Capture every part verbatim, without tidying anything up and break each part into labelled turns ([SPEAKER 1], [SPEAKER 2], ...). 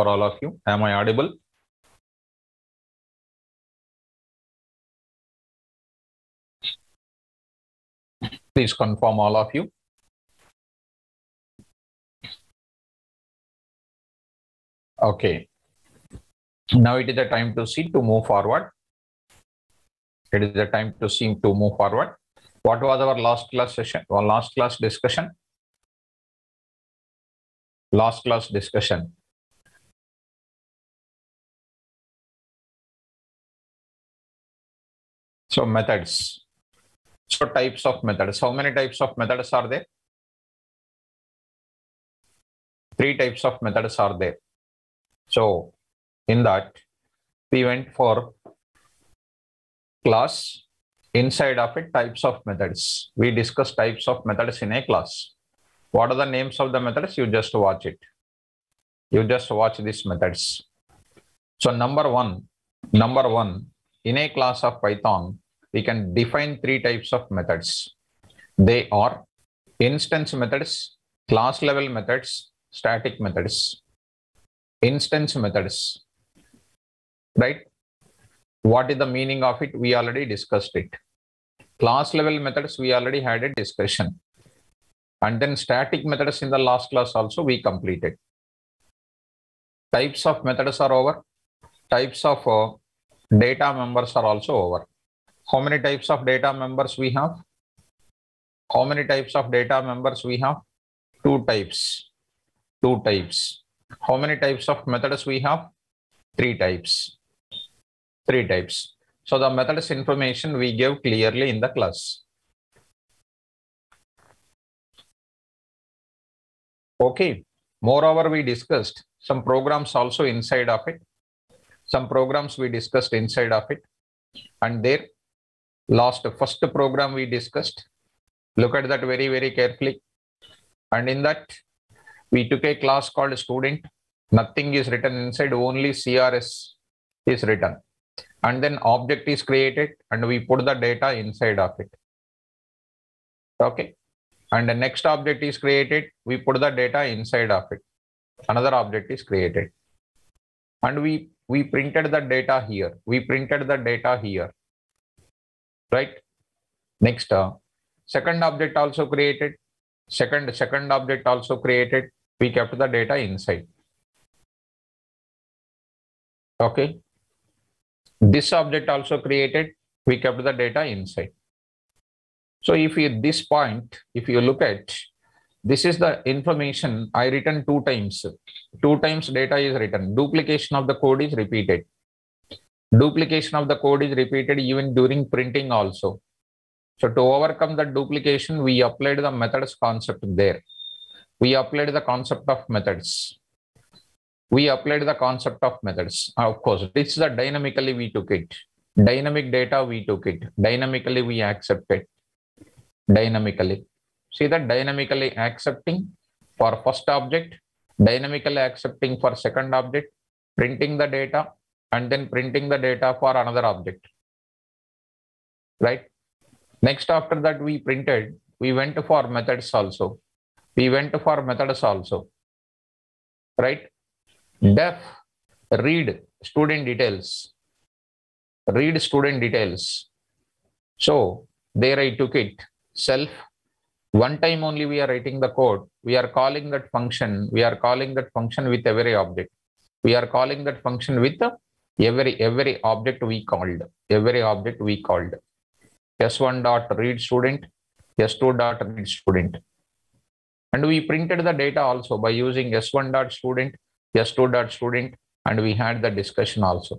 [SPEAKER 1] for all of you. Am I audible? Please confirm, all of you. Okay. Now it is the time to see to move forward. It is the time to see to move forward. What was our last class session or last class discussion? Last class discussion. So methods. So types of methods. How many types of methods are there? Three types of methods are there. So in that we went for class. Inside of it, types of methods. We discussed types of methods in a class. What are the names of the methods? You just watch it. You just watch these methods. So number one, number one, in a class of Python, we can define three types of methods. They are instance methods, class level methods, static methods. Instance methods, right? What is the meaning of it? We already discussed it. Class level methods, we already had a discussion. And then static methods in the last class also we completed. Types of methods are over. Types of uh, data members are also over. How many types of data members we have? How many types of data members we have? Two types. Two types. How many types of methods we have? Three types. Three types. So the methods information we gave clearly in the class. Okay. Moreover, we discussed some programs also inside of it. Some programs we discussed inside of it. And there, last first program we discussed. Look at that very, very carefully. And in that, we took a class called student. Nothing is written inside, only C R S is written. And then object is created and we put the data inside of it. Okay. And the next object is created, we put the data inside of it. Another object is created. And we, we printed the data here. We printed the data here. Right? Next, uh, second object also created. Second, second object also created. We kept the data inside. Okay. This object also created, we kept the data inside. So if you this point, if you look at, this is the information I written two times. Two times data is written. Duplication of the code is repeated. Duplication of the code is repeated even during printing also. So to overcome the duplication, we applied the methods concept there. We applied the concept of methods. We applied the concept of methods. Of course, it's the dynamically we took it. Dynamic data we took it. Dynamically we accepted. Dynamically. See that dynamically accepting for first object, dynamically accepting for second object, printing the data, and then printing the data for another object. Right? Next, after that we printed, we went for methods also. We went for methods also. Right? Def, read student details. Read student details. So there I took it. Self. One time only we are writing the code. We are calling that function. We are calling that function with every object. We are calling that function with every every object we called. Every object we called. S one dot read student. S two dot read student. And we printed the data also by using S one dot student. S two dot student, and we had the discussion also.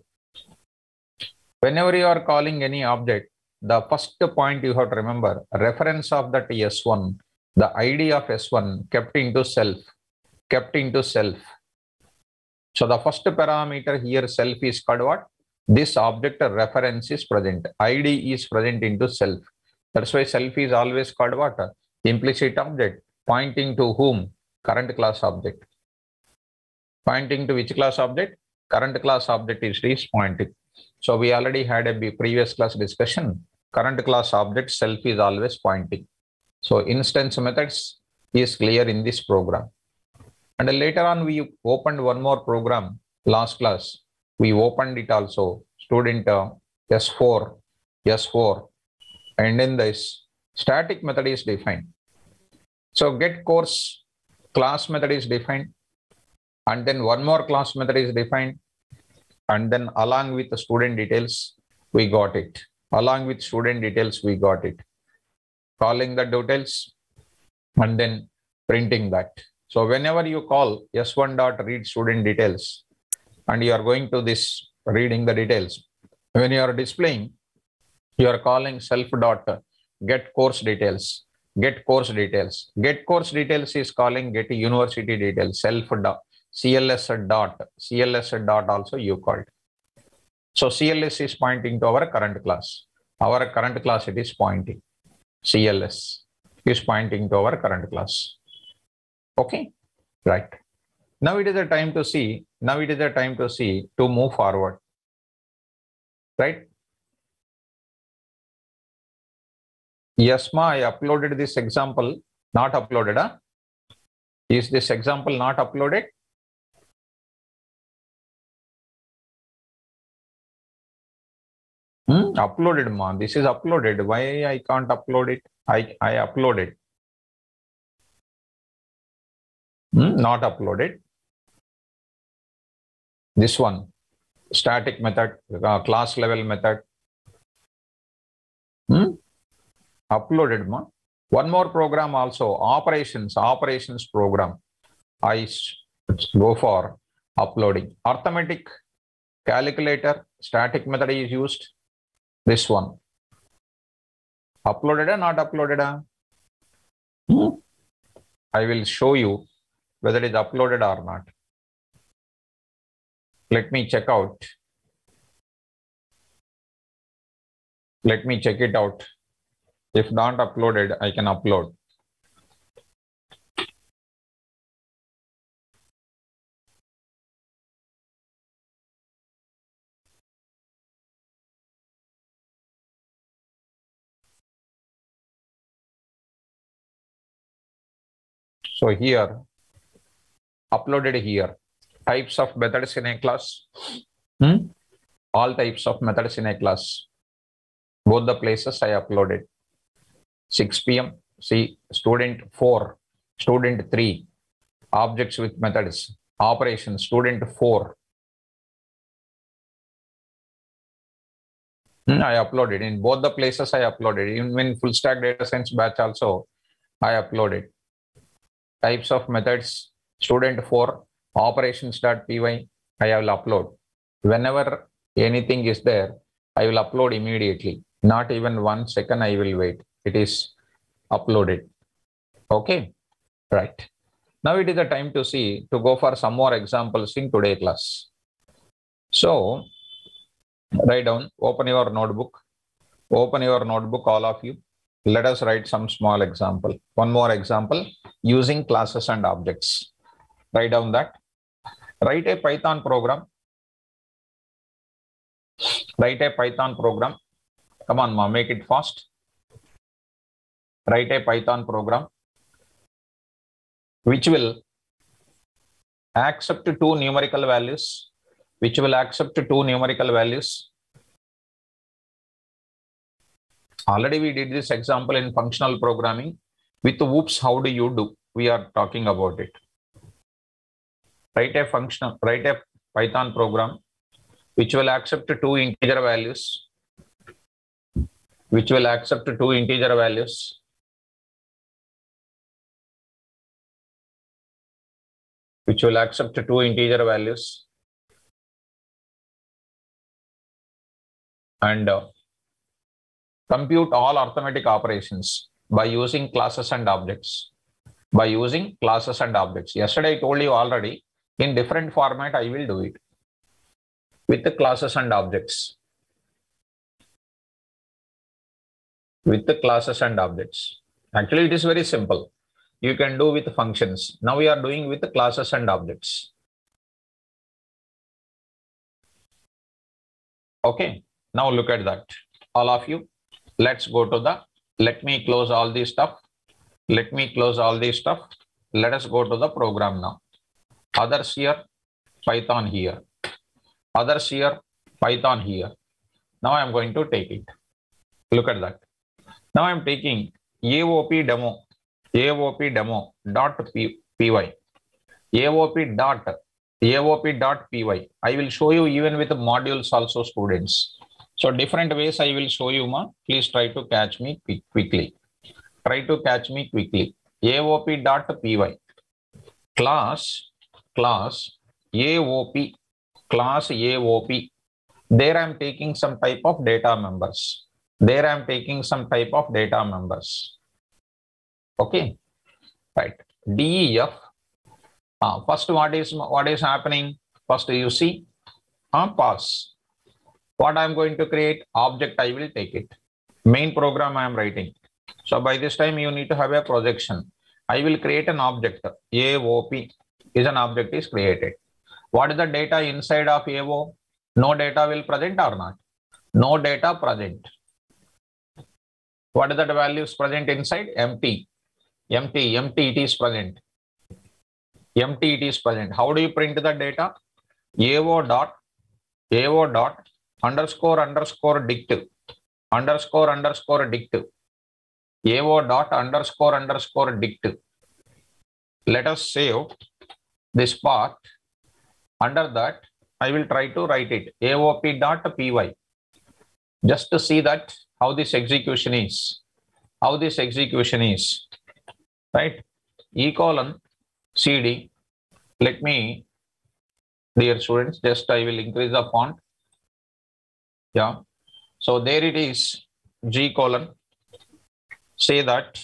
[SPEAKER 1] Whenever you are calling any object, the first point you have to remember, reference of that S one, the I D of S one kept into self, kept into self. So the first parameter here, self, is called what? This object reference is present. I D is present into self. That's why self is always called what? Implicit object, pointing to whom? Current class object. Pointing to which class object? Current class object is, is pointing. So we already had a previous class discussion. Current class object self is always pointing. So instance methods is clear in this program. And later on, we opened one more program. Last class, we opened it also. Student uh, S four, S four. And in this, static method is defined. So get course class method is defined. And then one more class method is defined. And then along with the student details, we got it. Along with student details, we got it. Calling the details and then printing that. So whenever you call S one dot read student details and you are going to this reading the details, when you are displaying, you are calling self dot get course details, get course details. Get course details is calling get university details, self dot C L S dot, C L S dot also you called. So C L S is pointing to our current class. Our current class it is pointing. C L S is pointing to our current class. Okay, right. Now it is a time to see, now it is a time to see to move forward. Right? Yes, ma, I uploaded this example, not uploaded. Huh? Is this example not uploaded? Hmm? Uploaded, ma. This is uploaded. Why I can't upload it? I, I uploaded. Hmm? Not uploaded. This one, static method, uh, class level method. Hmm? Uploaded, ma. One more program also, operations, operations program. I go for uploading. Arithmetic calculator, static method is used. This one. Uploaded or not uploaded? Hmm? I will show you whether it is uploaded or not. Let me check out. Let me check it out. If not uploaded, I can upload. So here, uploaded here. Types of methods in a class. Hmm? All types of methods in a class. Both the places I uploaded. six P M See, student four, student three, objects with methods, operation, student four. Hmm, I uploaded in both the places I uploaded. Even in full stack data science batch also, I uploaded. Types of methods, student four, operations.py, I will upload. Whenever anything is there, I will upload immediately. Not even one second I will wait. It is uploaded. Okay, right. Now it is the time to see, to go for some more examples in today's class. So, write down, open your notebook. Open your notebook, all of you. Let us write some small example. One more example using classes and objects. Write down that. Write a Python program. Write a Python program. Come on, ma, make it fast. Write a Python program which will accept two numerical values. Which will accept two numerical values. Already we did this example in functional programming. With whoops, how do you do? We are talking about it. Write a function, write a Python program which will accept two integer values. Which will accept two integer values. Which will accept two integer values. And uh, compute all arithmetic operations by using classes and objects. By using classes and objects. Yesterday I told you already, in different format I will do it. With the classes and objects. With the classes and objects. Actually it is very simple. You can do with functions. Now we are doing with the classes and objects. Okay. Now look at that. All of you. Let's go to the, let me close all this stuff. Let me close all this stuff. Let us go to the program now. others here, Python here, others here, Python here. Now I am going to take it. Look at that. Now I am taking A O P demo, A O P demo dot py, A O P dot, A O P dot py. I will show you even with modules also, students. So different ways I will show you, ma. Please try to catch me quickly. Try to catch me quickly. A O P dot py. Class, class, A O P, class A O P. There I am taking some type of data members. There I am taking some type of data members. Okay, right. D E F. Uh, first, what is what is happening? First, you see, uh, pass. What I am going to create? Object. I will take it. Main program I am writing. So by this time, you need to have a projection. I will create an object. A O P is an object is created. What is the data inside of A O? No data will present or not? No data present. What is the values present inside? Empty. Empty. Empty. It is present. Empty. It is present. How do you print the data? A O dot A O dot underscore underscore dict underscore underscore dict A O dot underscore underscore dict. Let us save this part. Under that, I will try to write it. A O P dot py. Just to see that how this execution is. How this execution is. Right? E colon C D. Let me, dear students, just I will increase the font. Yeah. So there it is. G colon. Say that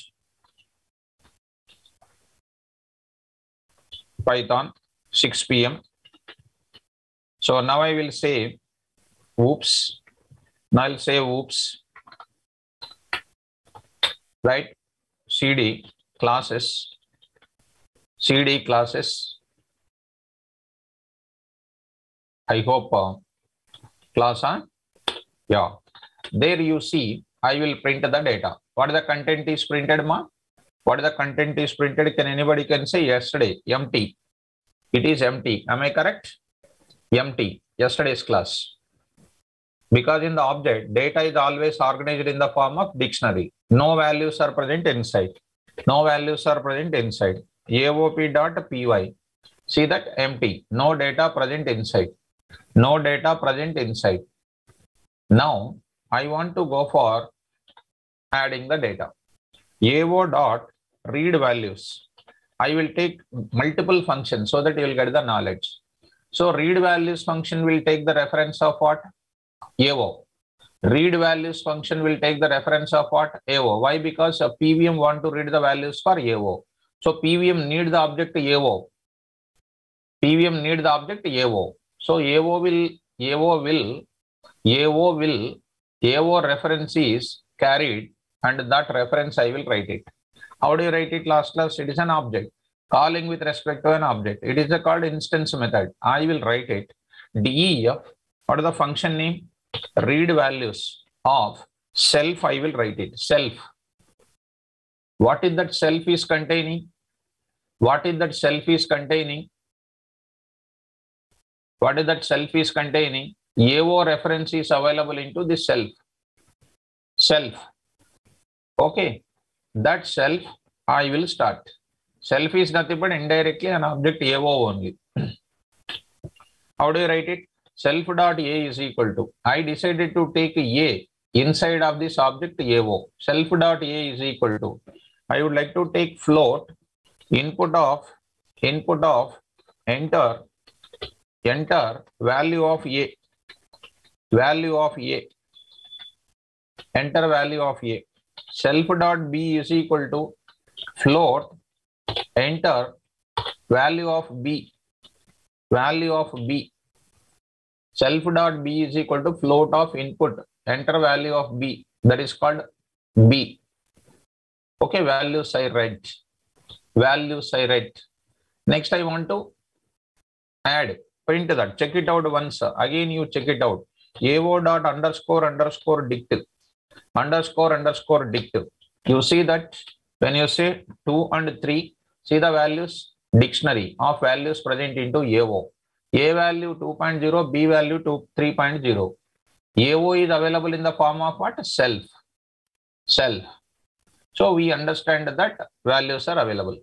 [SPEAKER 1] Python six P M So now I will say whoops. Now I'll say whoops. Right? C D classes. C D classes. I hope uh, class, huh? Yeah. There you see, I will print the data. What the content is printed, ma? What the content is printed? Can anybody can say yesterday? Empty. It is empty. Am I correct? Empty. Yesterday's class. Because in the object, data is always organized in the form of dictionary. No values are present inside. No values are present inside. A O P dot py. See that empty. No data present inside. No data present inside. Now, I want to go for adding the data. A O dot read values. I will take multiple functions so that you will get the knowledge. So read values function will take the reference of what? A O. Read values function will take the reference of what? A O. Why? Because a P V M want to read the values for A O. So P V M need the object A O. P V M need the object A O. So A O will, A O will, A O will, A O reference is carried and that reference I will write it. How do you write it last class? It is an object. Calling with respect to an object. It is a called instance method. I will write it. D E F. What is the function name? Read values of self. I will write it. Self. What is that self is containing? What is that self is containing? What is that self is containing? A O reference is available into this self. Self. Okay. That self I will start. Self is nothing but indirectly an object A O only. How do you write it? Self dot A is equal to. I decided to take A inside of this object A O. Self dot A is equal to. I would like to take float input of input of enter enter value of A. Value of A. Enter value of A. Self dot B is equal to float enter value of B. Value of B. Self dot B is equal to float of input. Enter value of B. That is called B. Okay, values I write. Values I write. Next I want to add. Print that. Check it out once. Again you check it out. A O dot underscore underscore dict. Underscore underscore dict. You see that when you say two and three, see the values. dictionary of values present into A O. A value two point zero, B value three point zero. A O is available in the form of what? Self. Self. So we understand that values are available.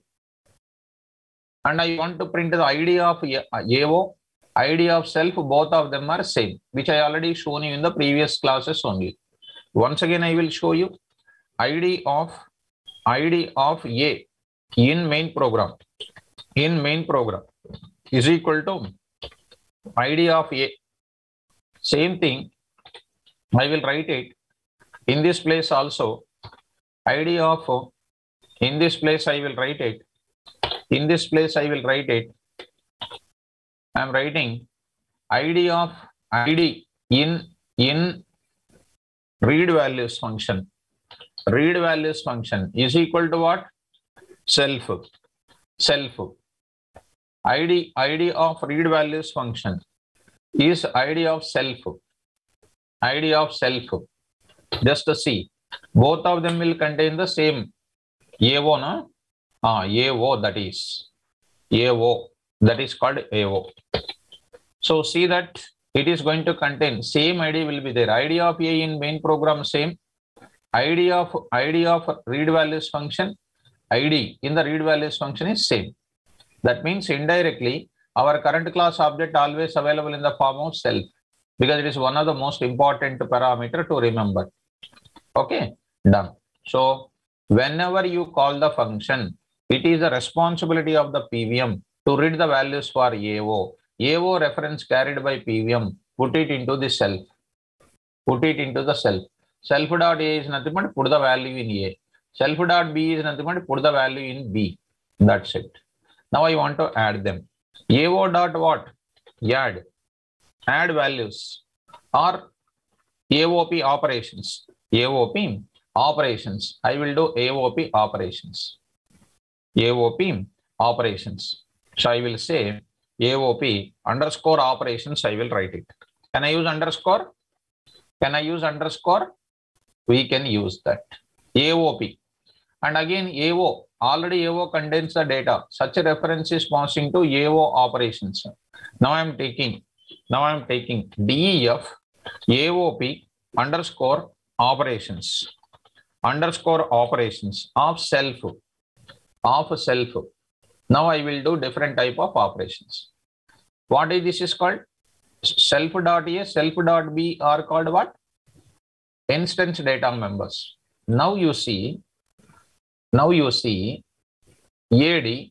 [SPEAKER 1] And I want to print the I D of A O, I D of self, both of them are same, which I already shown you in the previous classes only. Once again, I will show you I D of I D of A in main program. In main program is equal to I D of A. Same thing, I will write it in this place also. I D of, in this place I will write it. In this place I will write it. I am writing I D of I D in, in read values function. Read values function is equal to what? Self. Self. I D, I D of read values function is I D of self. I D of self. Just to see. Both of them will contain the same A O, no? Ah, A O, that is. A O. That is called A O. So see that it is going to contain same I D will be there. I D of A in main program same. I D of I D of read values function, I D in the read values function is same. That means indirectly our current class object always available in the form of self, because it is one of the most important parameter to remember. Okay, done. So whenever you call the function, it is the responsibility of the P V M to read the values for A O. A O reference carried by P V M, put it into the self. Put it into the self. Self dot A is nothing but put the value in A. Self dot B is nothing but put the value in B. That's it. Now I want to add them. A O dot what? Add. Add values or A O P operations. A O P operations. I will do A O P operations. A O P operations. So I will say A O P underscore operations. I will write it. Can I use underscore? Can I use underscore? We can use that. A O P. And again A O. Already A O contains the data. Such a reference is passing to A O operations. Now I am taking. Now I am taking D E F A O P underscore operations. Underscore operations of self. Of self. Now I will do different type of operations. What is this is called? Self dot A, self dot B are called what? Instance data members. Now you see, now you see A D,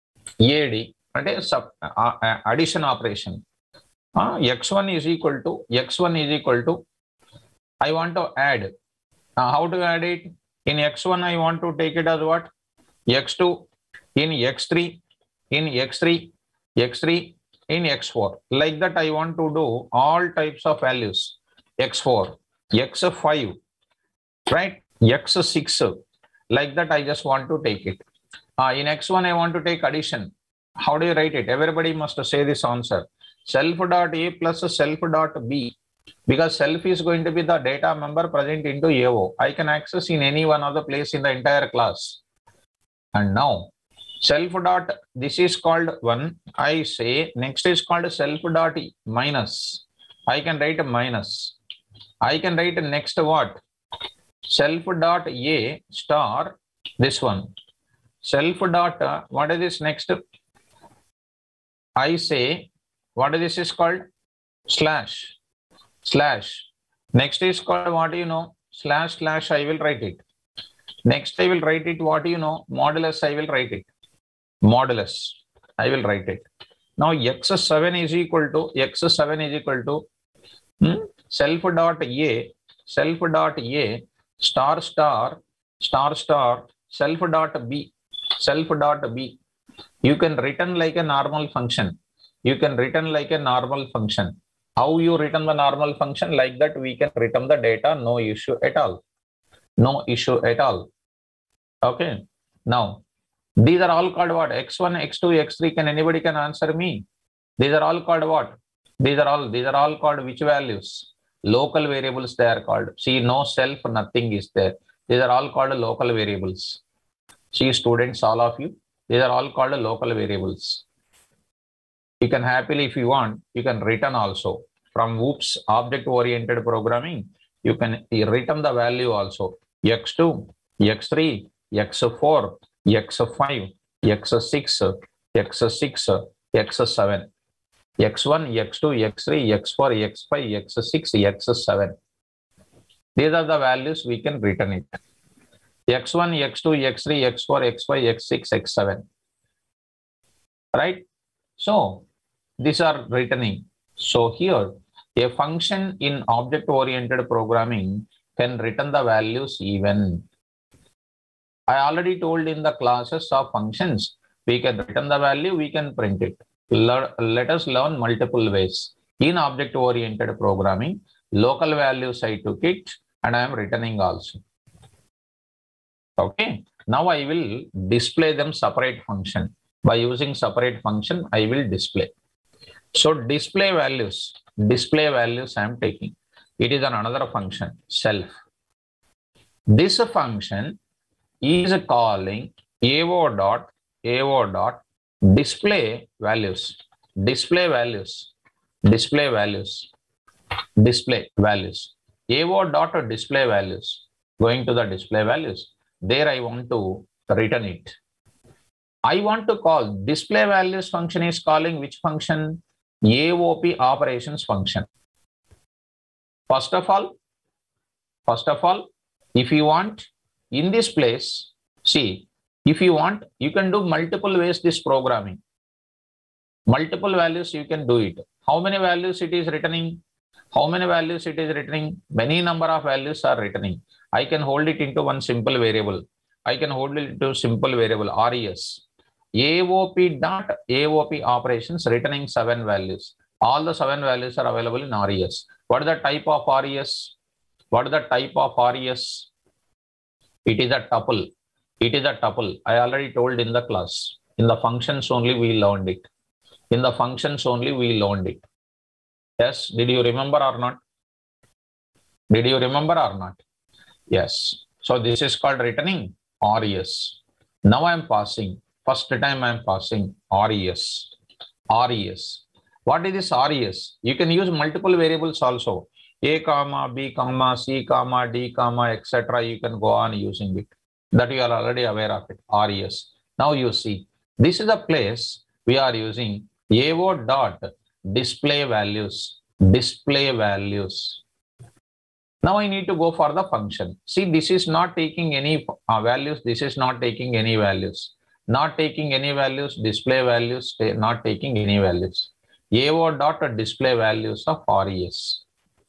[SPEAKER 1] A D, and sub, uh, uh, addition operation. Uh, X one is equal to, X one is equal to, I want to add. Uh, how to add it? In X one, I want to take it as what? X two, in X three, in X three, X three, in X four. Like that, I want to do all types of values. X four, X five, right? X six. Like that, I just want to take it. Uh, in X one, I want to take addition. How do you write it? Everybody must say this answer. Self dot A plus self dot B. Because self is going to be the data member present into A O. I can access in any one of the place in the entire class. And now, self dot, this is called one. I say next is called self dot minus. I can write a minus. I can write next what? Self dot A star, this one. Self dot, uh, what is this next? I say, what is this is called? Slash. Slash. Next is called what do you know? Slash slash I will write it. Next I will write it what do you know? Modulus I will write it. Modulus. I will write it. Now X seven is equal to, X seven is equal to hmm, self dot A, self dot A, star star, star star, self dot B, self dot B. You can return like a normal function. You can return like a normal function. How you return the normal function? Like that we can return the data, no issue at all. No issue at all. Okay. Now, these are all called what? X one, X two, X three. Can anybody can answer me? These are all called what? These are all, these are all called which values? Local variables they are called. See, no self, nothing is there. These are all called local variables. See, students, all of you, These are all called local variables. You can happily, if you want, you can return also. From OOPS, object-oriented programming, you can return the value also. x two, x three, x four, x five, x six, x six, x seven, x one, x two, x three, x four, x five, x six, x seven. These are the values we can return it. x one, x two, x three, x four, x five, x six, x seven. Right? So, these are returning. So, here, a function in object-oriented programming can return the values even. I already told in the classes of functions, we can return the value, we can print it. Let, let us learn multiple ways. In object-oriented programming, local values I took it and I am returning also. Okay. Now I will display them separate function. By using separate function, I will display. So display values, display values I am taking. It is an another function, self. This function is calling avo dot avo dot display values, display values, display values, display values, avo dot display values. Going to the display values. There I want to return it. I want to call display values function is calling which function? A O P operations function. First of all, first of all, if you want in this place, see, if you want, you can do multiple ways this programming. Multiple values you can do it. How many values it is returning? How many values it is returning? Many number of values are returning. I can hold it into one simple variable. I can hold it into simple variable res. A O P dot A O P operations returning seven values. All the seven values are available in res. What is the type of res? What is the type of res? It is a tuple. It is a tuple. I already told in the class. In the functions only we learned it. In the functions only we learned it. Yes. Did you remember or not? Did you remember or not? Yes. So this is called returning res. Now I am passing. First time I am passing res. Res. What is this res? You can use multiple variables also. A comma, B comma, C comma, D comma, et cetera. You can go on using it. That you are already aware of it. Res. Now you see. This is the place we are using avo dot display values. Display values. Now I need to go for the function. See, this is not taking any uh, values. This is not taking any values. Not taking any values. Display values. Not taking any values. avo dot display values of res.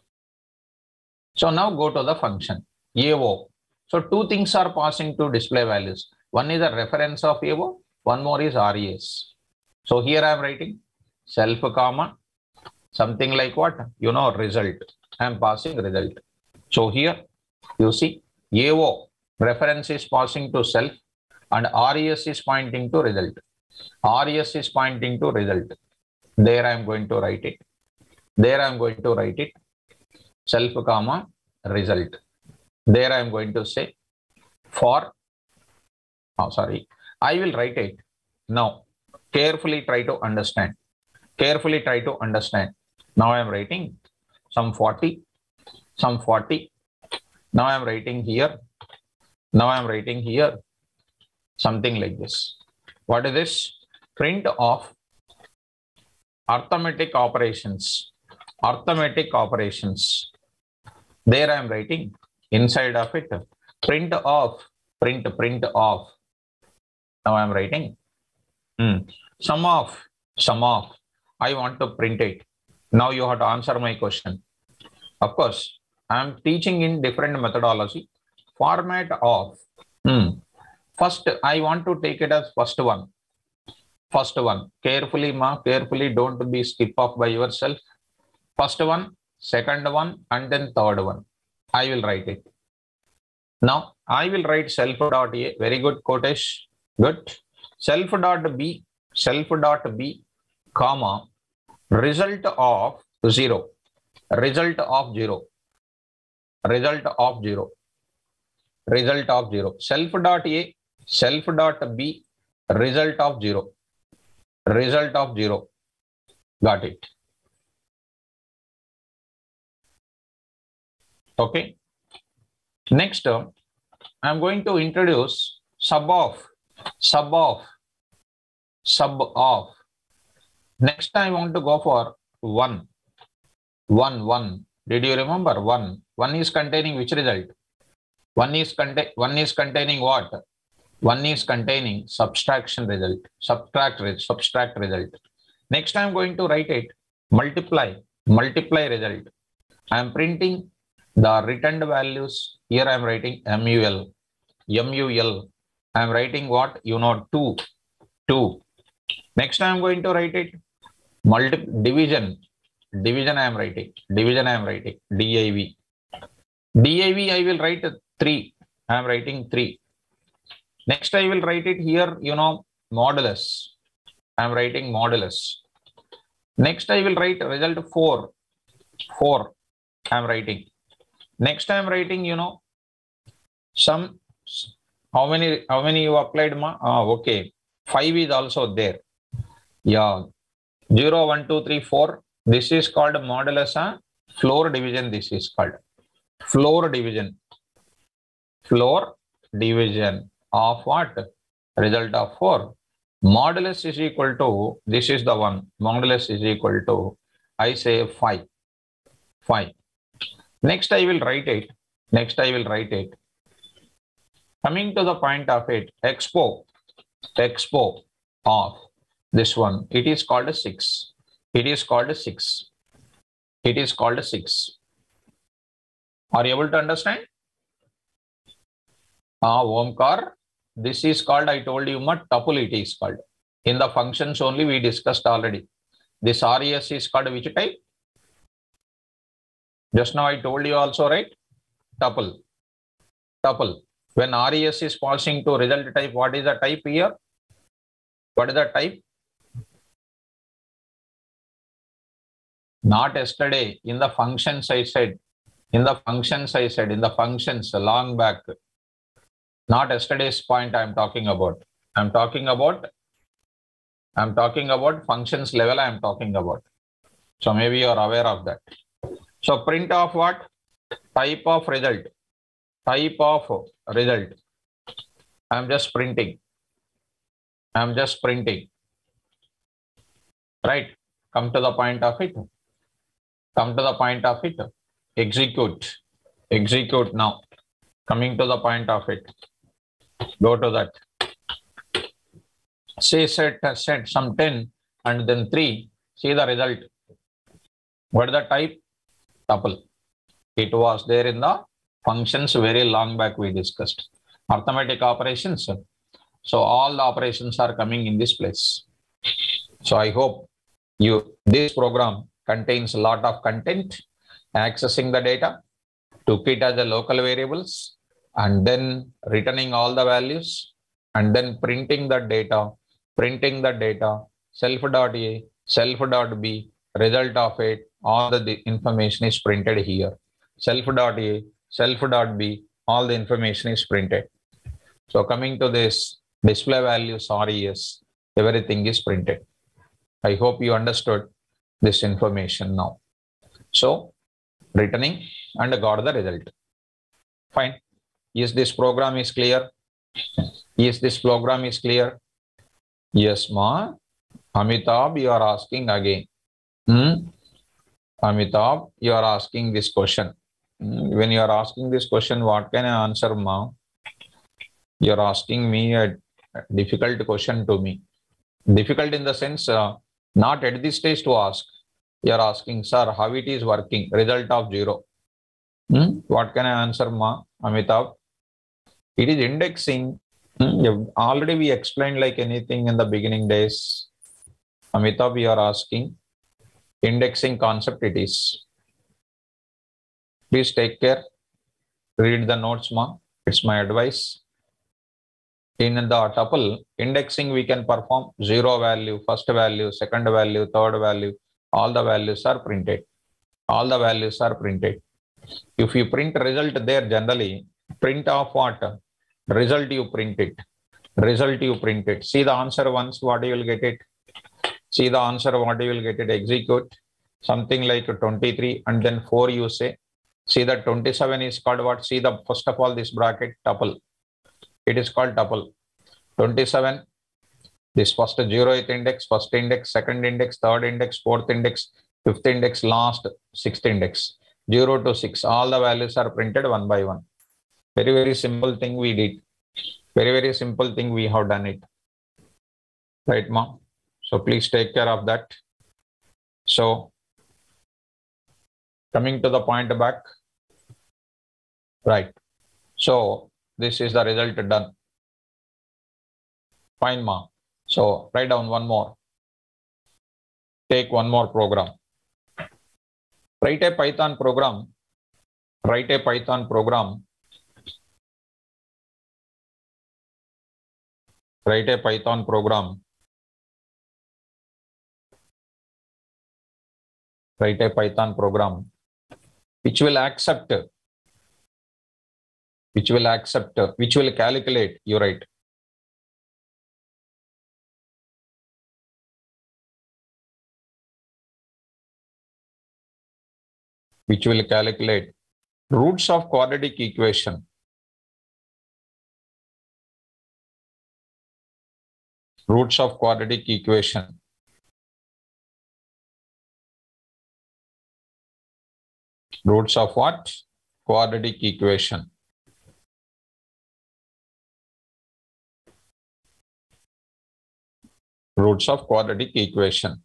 [SPEAKER 1] So now go to the function. avo. So two things are passing to display values. One is a reference of avo. One more is res. So here I am writing self comma. Something like what? You know, result. I am passing result. So here you see avo reference is passing to self and res is pointing to result. Res is pointing to result. There I am going to write it. There I am going to write it. Self comma result. There I am going to say for, oh sorry, I will write it. Now carefully try to understand. Carefully try to understand. Now I am writing some forty. Some forty. Now I am writing here. Now I am writing here. Something like this. What is this? Print of arithmetic operations. Arithmetic operations. There I am writing inside of it. Print of. Print. Print of. Now I am writing. Hmm. Sum of. Sum of. I want to print it. Now you have to answer my question. Of course, I am teaching in different methodology. Format of. Hmm. First, I want to take it as first one. First one. Carefully, ma. Carefully. Don't be skip off by yourself. First one, second one, and then third one. I will write it. Now, I will write self dot A. Very good, Kotesh. Good. Self dot B. Self dot B, comma. Result of zero. Result of zero. Result of zero. Result of zero. Self dot A. Self dot B, result of zero. Result of zero. Got it. Okay. Next, uh, I'm going to introduce sub of, sub of, sub of. Next, I want to go for one. One, one. Did you remember one? One is containing which result? One is contain. One is containing what? One is containing subtraction result. Subtract subtract result. Next, I am going to write it multiply. Multiply result. I am printing the returned values. Here I am writing M U L. M U L. I am writing what? You know, two. Two. Next, I am going to write it multi division. Division I am writing. Division I am writing. D I V. D I V I will write three. I am writing three. Next I will write it here, you know, modulus. I am writing modulus. Next I will write result four. four. I am writing. Next I am writing, you know, some, how many, how many you applied? Ma? Ah, okay. five is also there. Yeah. zero, one, two, three, four. This is called modulus, uh, floor division. This is called floor division. Floor division of what? Result of four. Modulus is equal to, this is the one. Modulus is equal to, I say five. five. Next I will write it. Next I will write it. Coming to the point of it, expo. Expo of this one. It is called six. It is called six. It is called six. Are you able to understand? Ah, Omkar. This is called, I told you, ma, tuple it is called. In the functions only we discussed already. This R E S is called which type? Just now I told you also, right? Tuple. Tuple. When R E S is passing to result type, what is the type here? What is the type? Not yesterday. In the functions I said. In the functions I said. In the functions long back. Not yesterday's point I am talking about. I am talking about. I am talking about functions level I am talking about. So maybe you are aware of that. So print of what? Type of result. Type of result. I am just printing. I am just printing. Right. Come to the point of it. Come to the point of it. Execute. Execute now. Coming to the point of it. Go to that. Say set, set some ten and then three. See the result. What is the type? Tuple. It was there in the functions very long back we discussed. Arithmetic operations. So all the operations are coming in this place. So I hope you this program contains a lot of content, accessing the data, took it as a local variables, and then returning all the values, and then printing the data, printing the data, self.a, self.b, result of it, all the, the information is printed here. Self.a, self.b, all the information is printed. So coming to this display values R E S, everything is printed. I hope you understood this information now. So returning and got the result. Fine. Is this program is clear? Is this program is clear? Yes, ma. Amitabh, you are asking again. Hmm? Amitabh, you are asking this question. Hmm? When you are asking this question, what can I answer, ma? You are asking me a difficult question to me. Difficult in the sense, uh, not at this stage to ask. You are asking, sir, how it is working? Result of zero. Hmm? What can I answer, ma? Amitabh? It is indexing. Hmm? Already we explained like anything in the beginning days. Amitabh, you are asking. Indexing concept it is. Please take care. Read the notes, ma. It's my advice. In the tuple, indexing we can perform zero value, first value, second value, third value. All the values are printed. All the values are printed. If you print result there generally, print of what? Result you print it. result you printed. See the answer once, what you will get it. See the answer, what you will get it. Execute something like twenty-three and then four you say. See that twenty-seven is called what? See the first of all this bracket tuple. It is called tuple. twenty-seven, this first zeroth index, first index, second index, third index, fourth index, fifth index, last sixth index. zero to six. All the values are printed one by one. Very, very simple thing we did. Very, very simple thing we have done it. Right, ma? So please take care of that. So coming to the point back. Right. So this is the result done. Fine, ma. So write down one more. Take one more program. Write a Python program. Write a Python program. Write a Python program. Write a Python program which will accept, which will accept, which will calculate. You write. Which will calculate roots of quadratic equation. Roots of quadratic equation. Roots of what? Quadratic equation. Roots of quadratic equation.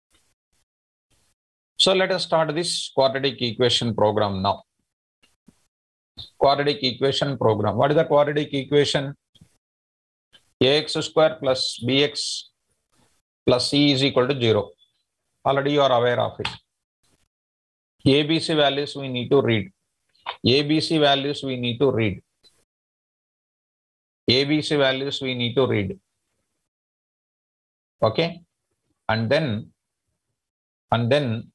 [SPEAKER 1] So let us start this quadratic equation program now. Quadratic equation program. What is the quadratic equation? Ax square plus bx plus c is equal to zero. Already you are aware of it. A B C values we need to read. A B C values we need to read. A B C values we need to read. Okay. And then, and then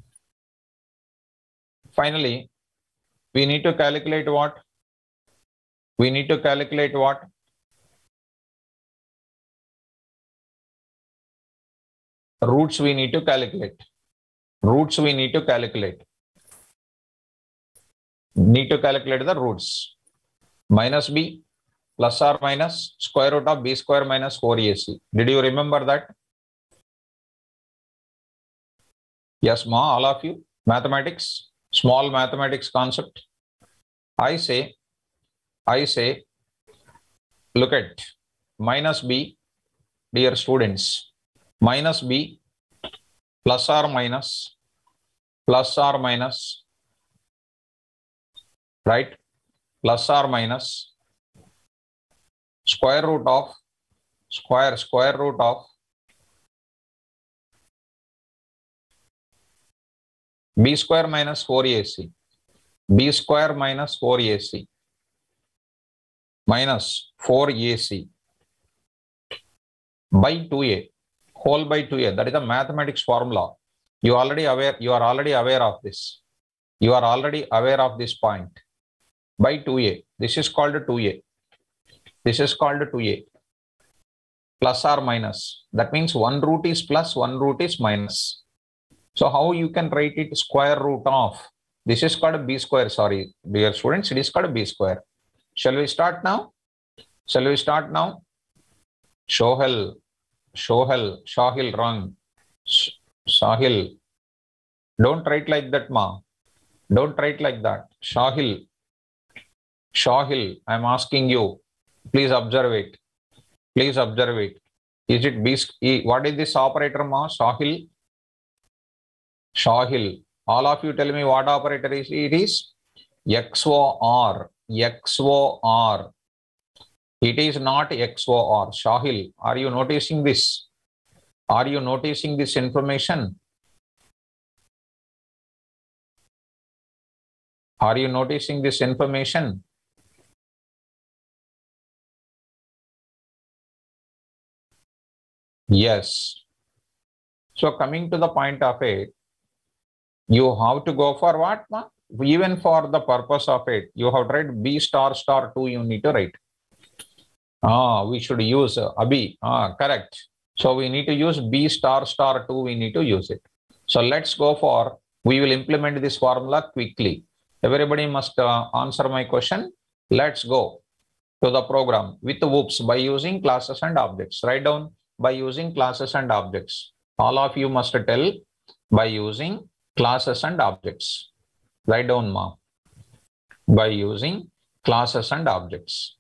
[SPEAKER 1] finally, we need to calculate what? We need to calculate what? Roots we need to calculate. Roots we need to calculate. Need to calculate the roots. Minus b plus or minus square root of b square minus four A C. Did you remember that? Yes, ma, all of you. Mathematics, small mathematics concept. I say, I say, look at minus b, dear students, minus b plus or minus, plus or minus, right? Plus or minus square root of, square, square root of b square minus four A C, b square minus four A C, minus four A C by two A, whole by two A. That is the mathematics formula. You already aware, you are already aware of this. You are already aware of this point. By two A. This is called two A. This is called two A. Plus or minus. That means one root is plus, one root is minus. So how you can write it? Square root of. This is called b square. Sorry, dear students, it is called b square. Shall we start now? Shall we start now? Shohel, Shohel, Shahil, wrong. Sahil. Don't write like that, ma. Don't write like that. Shahil. Shahil, I am asking you. Please observe it. Please observe it. Is it b? What is this operator, ma? Shahil. Shahil. All of you tell me what operator is. It is X O R. X O R. It is not X O R. Shahil, are you noticing this? Are you noticing this information? Are you noticing this information? Yes. So coming to the point of it, you have to go for what? Even for the purpose of it, you have to write b star star two, you need to write. Ah, we should use uh, Abhi. Ah, correct. So we need to use B star star two. We need to use it. So let's go for, we will implement this formula quickly. Everybody must uh, answer my question. Let's go to the program with the whoops by using classes and objects. Write down by using classes and objects. All of you must tell by using classes and objects. Write down, ma. By using classes and objects.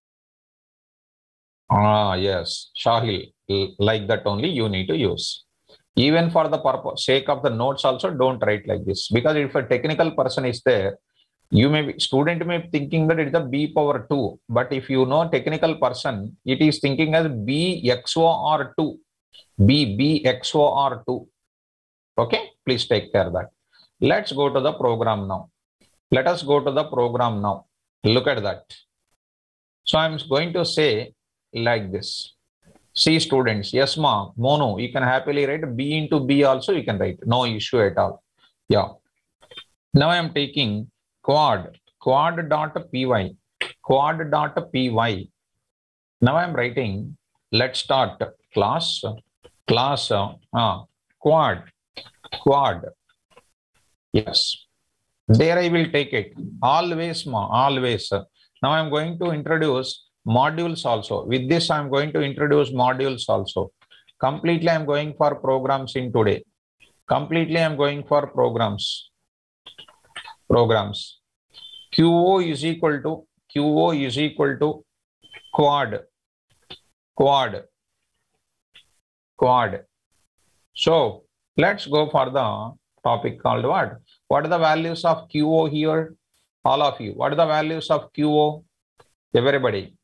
[SPEAKER 1] Ah, yes, Shahil, like that only you need to use. Even for the purpose, sake of the notes also, don't write like this. Because if a technical person is there, you may be, student may be thinking that it's a B power two. But if you know technical person, it is thinking as B X O R two. B, B X O R two. Okay, please take care of that. Let's go to the program now. Let us go to the program now. Look at that. So I'm going to say like this. See students, yes ma, mono, you can happily write B into B also you can write, no issue at all. Yeah. Now I am taking quad, quad dot py, quad dot py. Now I am writing, let's start class, class, uh, quad, quad. Yes. There I will take it. Always ma, always. Now I am going to introduce modules also. With this, I am going to introduce modules also. Completely, I am going for programs in today. Completely, I am going for programs. Programs. Q O is equal to, Q O is equal to quad. Quad. Quad. So, let's go for the topic called what? What are the values of Q O here? All of you. What are the values of Q O? Everybody.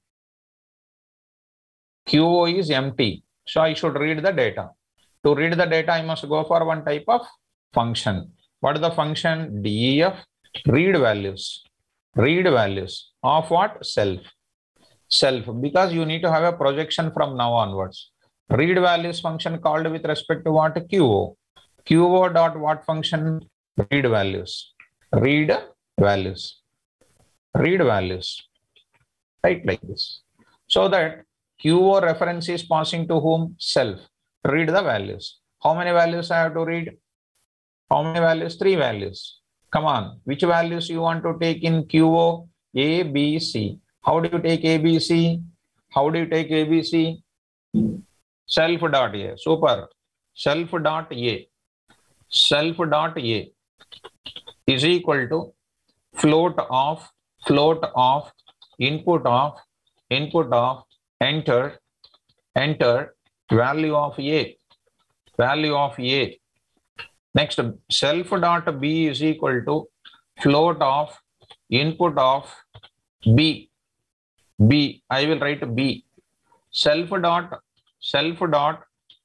[SPEAKER 1] Q O is empty. So I should read the data. To read the data, I must go for one type of function. What is the function? D E F, read values. Read values of what? Self. Self, because you need to have a projection from now onwards. Read values function called with respect to what? Q O. Q O dot what function? Read values. Read values. Read values. Right, like this. So that Q O reference is passing to whom? Self. Read the values. How many values I have to read? How many values? Three values. Come on. Which values you want to take in Q O? A, B, C. How do you take A, B, C? How do you take A, B, C? Self dot A. Super. Self dot A. Self dot A is equal to float of, float of, input of, input of, enter, enter, value of A, value of A. Next, self dot B is equal to float of, input of B, B, I will write B. Self dot, self dot,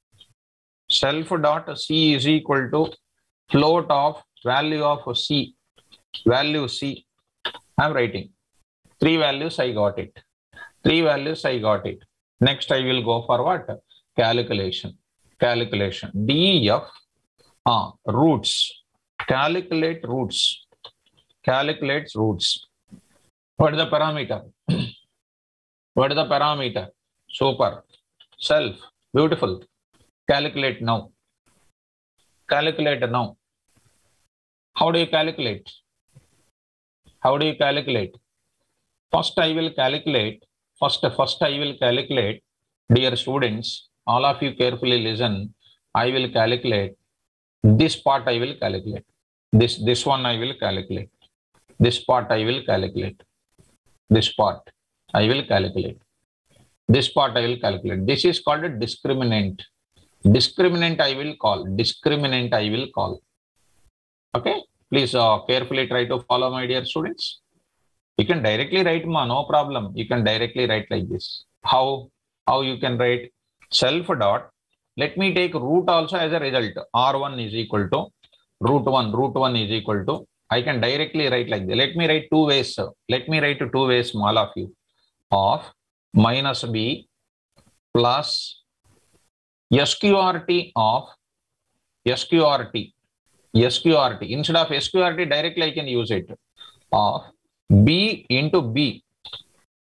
[SPEAKER 1] self dot C is equal to float of value of C, value C. I am writing. Three values I got it. Three values I got it. Next I will go for what? Calculation. Calculation. D E F, ah, roots. Calculate roots. Calculates roots. What is the parameter? What is the parameter? Super. Self. Beautiful. Calculate now. Calculate now. How do you calculate? How do you calculate? First I will calculate. First, first I will calculate. Dear students, all of you carefully listen. I will calculate. This part I will calculate. This, this one I will calculate. This part I will calculate. This part I will calculate. This part I will calculate. This is called a discriminant. Discriminant I will call. Discriminant I will call. Okay. Please uh, carefully try to follow, my dear students. You can directly write, ma, no problem. You can directly write like this. How? How you can write? Self dot. Let me take root also as a result. R one is equal to root one. Root one is equal to. I can directly write like this. Let me write two ways. Sir. Let me write two ways, all of you. Of minus B plus S Q R T of S Q R T. S Q R T. Instead of S Q R T, directly I can use it. Of B into B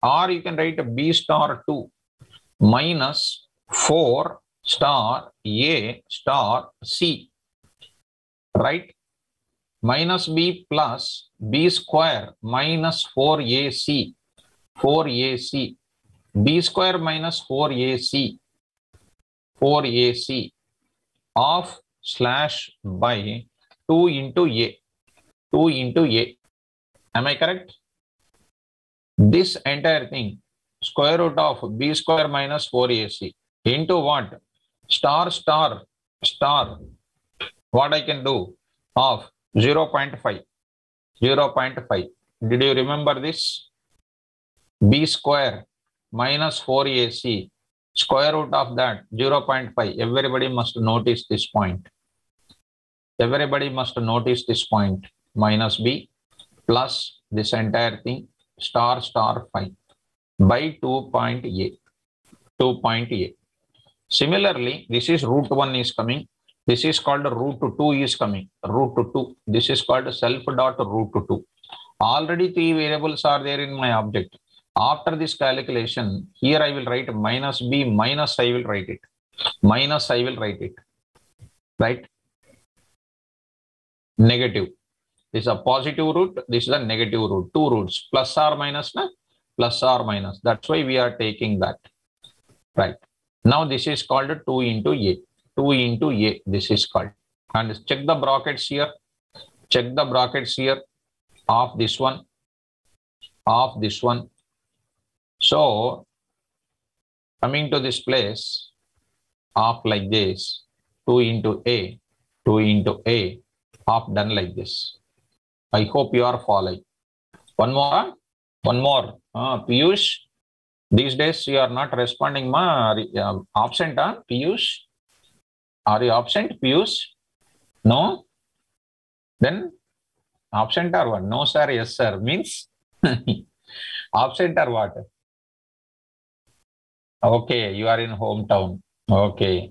[SPEAKER 1] or you can write b star two minus four star a star c, right? Minus b plus b square minus four a c, four a c, b square minus four a c, four a c of slash by two into a, two into a. Am I correct? This entire thing, square root of b square minus four a c into what? Star star star. What I can do of zero point five. zero point five. Did you remember this? B square minus four a c, square root of that zero point five. Everybody must notice this point. Everybody must notice this point. Minus b plus this entire thing star star five by two point a. two point a. Similarly, this is root one is coming. This is called root two is coming. Root two. This is called self dot root two. Already three variables are there in my object. After this calculation, here I will write minus b minus I will write it. Minus I will write it. Right? Negative. This is a positive root. This is a negative root. Two roots. Plus or minus. Na? Plus or minus. That's why we are taking that. Right. Now this is called two into a. two into a. This is called. And check the brackets here. Check the brackets here. Of this one. Of this one. So coming to this place. Of like this. two into a. two into a. Half done like this. I hope you are following. One more. One more. Uh, Piyush. These days you are not responding. Ma. Uh, absent. Huh? Piyush. Are you absent, Piyush? No? Then absent or what? No, sir. Yes, sir. Means absent or what? Okay. You are in hometown. Okay.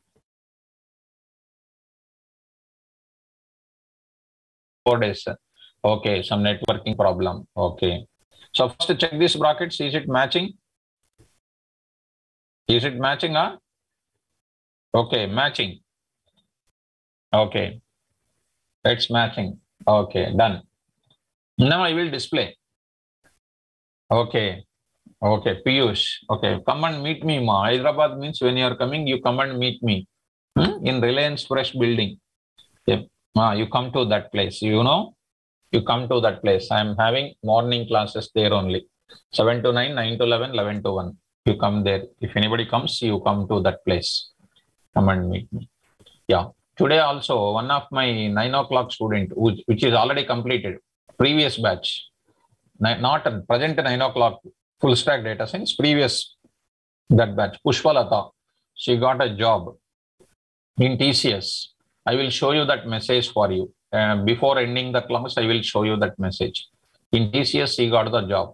[SPEAKER 1] Four days, sir. Okay, some networking problem. Okay. So first check these brackets. Is it matching? Is it matching? Huh? Okay, matching. Okay. It's matching. Okay, done. Now I will display. Okay. Okay, Piyush. Okay, come and meet me, ma. Hyderabad means when you are coming, you come and meet me. Hmm? In Reliance Fresh building. Okay. Ah, you come to that place, you know, you come to that place. I am having morning classes there only. seven to nine, nine to eleven, eleven to one. You come there. If anybody comes, you come to that place. Come and meet me. Yeah. Today also, one of my nine o'clock student, which, which is already completed, previous batch, not at present nine o'clock, full stack data science, previous that batch, Pushpalata, she got a job in T C S. I will show you that message for you. Uh, before ending the class, I will show you that message. In T C S, he got the job.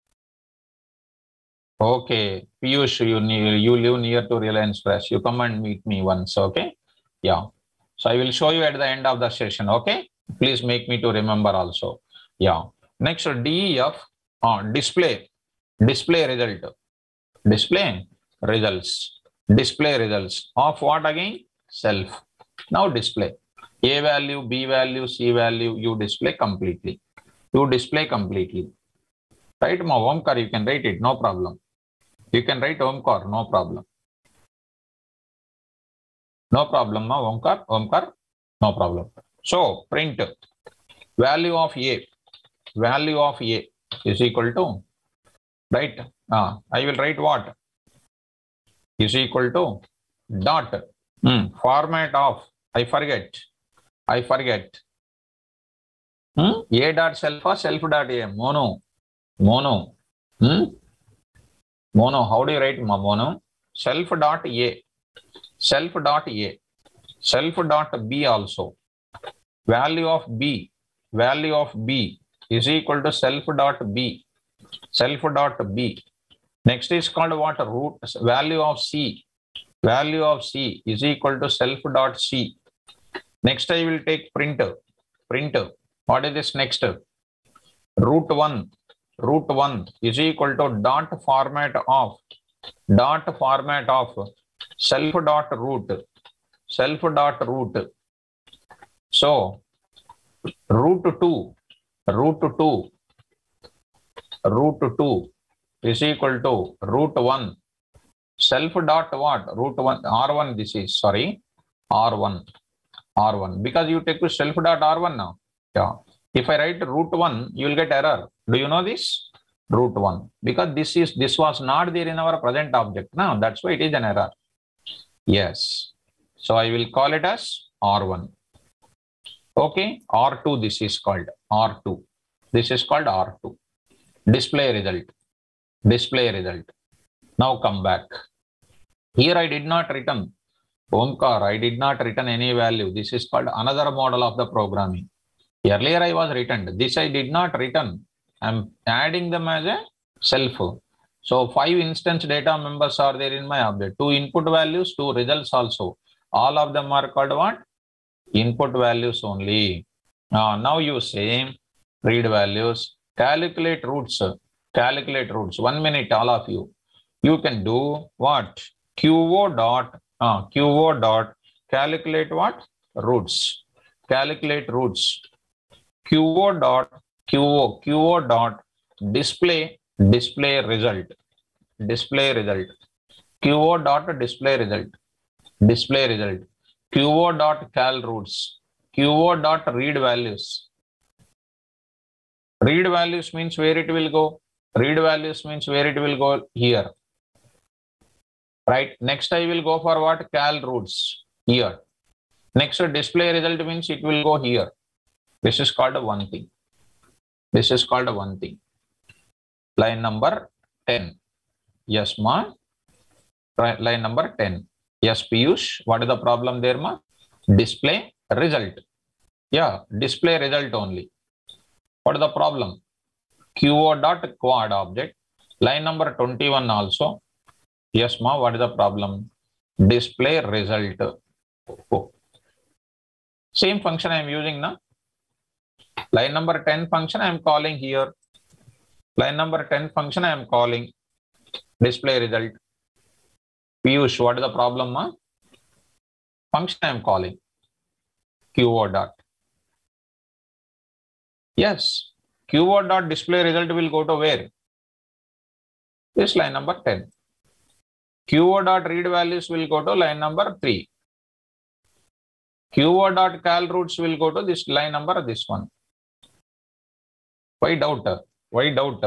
[SPEAKER 1] Okay, Piyush, you, you live near to Reliance Fresh. You come and meet me once, okay? Yeah. So I will show you at the end of the session, okay? Please make me to remember also. Yeah. Next, D E F, uh, display. Display result. Display results. Display results. Of what again? Self. Now display A value, B value, C value, you display completely. You display completely. Write ma Omkar, you can write it, no problem. You can write Omkar, no problem. No problem, ma Omkar, Omkar, no problem. So print value of A, value of A is equal to, right? Uh, I will write what? Is equal to dot. Hmm. Format of, I forget, I forget. Hmm? A dot self or self dot A, mono, mono. Hmm? Mono, how do you write mono? Self dot A, self dot A, self dot B also. Value of B, value of B is equal to self dot B, self dot B. Next is called what? Root, value of C. Value of C is equal to self dot C. Next, I will take printer. Printer. What is this next? Root one. root one is equal to dot format of dot format of self dot root self dot root. So root two root two root two is equal to root one self dot what root one r one. This is sorry r one r one because you take to self dot r one now. Yeah, if I write root one, you will get error. Do you know this? Root one, because this is this was not there in our present object now, that's why it is an error. Yes, so I will call it as r one. Okay, r two, this is called r two. This is called r two. Display result. Display result. Now come back. Here I did not return Omkar. I did not return any value. This is called another model of the programming. Earlier I was returned. This I did not return. I'm adding them as a self. So five instance data members are there in my object. Two input values, two results also. All of them are called what? Input values only. Uh, now you say read values, calculate roots, calculate roots. One minute, all of you. You can do what? Qo dot, uh, Qo dot, calculate what? Roots. Calculate roots. Qo dot, Qo, Qo dot, display, display result. Display result. Qo dot display result. Display result. Qo dot cal roots. Qo dot read values. Read values means where it will go. Read values means where it will go here. Right. Next I will go for what? Cal roots here. Next display result means it will go here. This is called a one thing. This is called a one thing. Line number ten. Yes, ma. Right. Line number ten. Yes, Piyush. What is the problem there, ma? Display result. Yeah, display result only. What is the problem? Qo dot quad object. Line number twenty-one also. Yes, ma. What is the problem? Display result. Oh. Same function I am using now. Line number ten function I am calling here. Line number ten function I am calling display result. Piyush, what is the problem, ma? Function I am calling Qo dot. Yes, Qo dot display result will go to where? This line number ten. Qo dot read values will go to line number three. Qo dot cal roots will go to this line number, this one. Why doubt? Why doubt?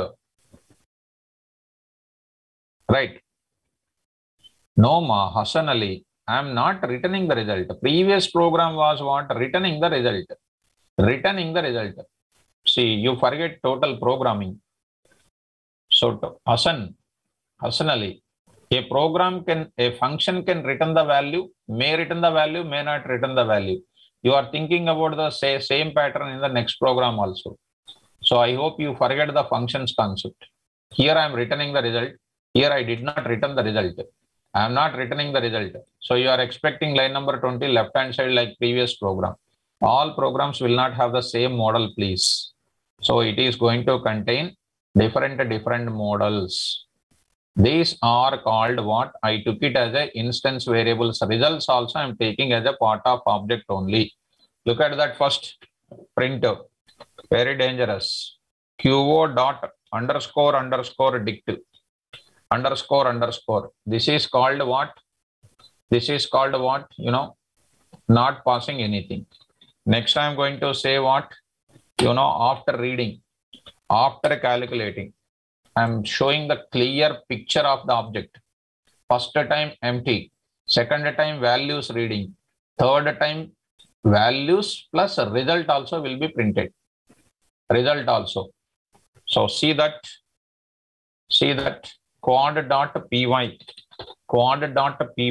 [SPEAKER 1] Right. No, ma, Hassan Ali, I am not returning the result. Previous program was what? Returning the result. Returning the result. See, you forget total programming. So, Hassan, Hassan Ali, a program can, a function can return the value, may return the value, may not return the value. You are thinking about the say, same pattern in the next program also. So I hope you forget the functions concept. Here I am returning the result. Here I did not return the result. I am not returning the result. So you are expecting line number twenty left hand side like previous program. All programs will not have the same model, please. So it is going to contain different different models. These are called what? I took it as a instance variables. Results also I am taking as a part of object only. Look at that first printer. Very dangerous. Qo dot underscore underscore dict. Underscore underscore. This is called what? This is called what? You know, not passing anything. Next I am going to say what? You know, after reading, after calculating, I am showing the clear picture of the object. First time empty. Second time values reading. Third time values plus result also will be printed. Result also. So see that, see that quad dot py, quad dot py.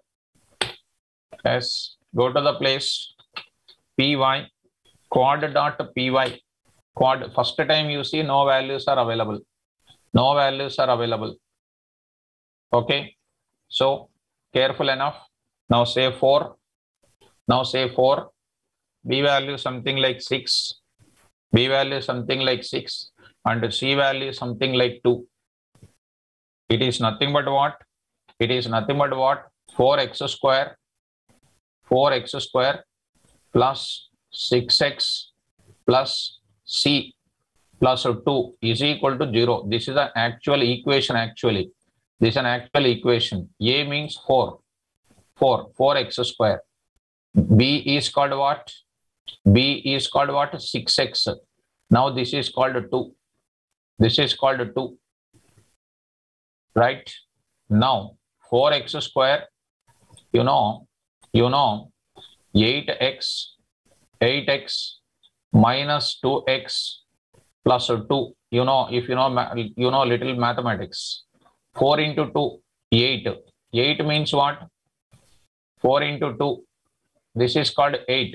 [SPEAKER 1] Yes, go to the place py, quad dot py. Quad, first time you see no values are available. No values are available. Okay, so careful enough. Now say four. Now say four. B value something like six. B value something like six. and C value is something like two. It is nothing but what? It is nothing but what? four x square, four x square plus six x plus C plus two is equal to zero. This is an actual equation actually. This is an actual equation. A means four. four. four x square. B is called what? B is called what? six x. Now this is called two. This is called two. Right? Now four x square, you know, you know, eight x, eight x minus two x plus two. You know, if you know, you know little mathematics. four into two, eight. eight means what? four into two. This is called eight.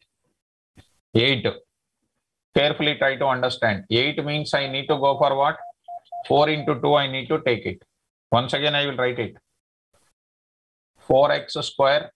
[SPEAKER 1] eight. Carefully try to understand. eight means I need to go for what? four into two, I need to take it. Once again, I will write it. four x square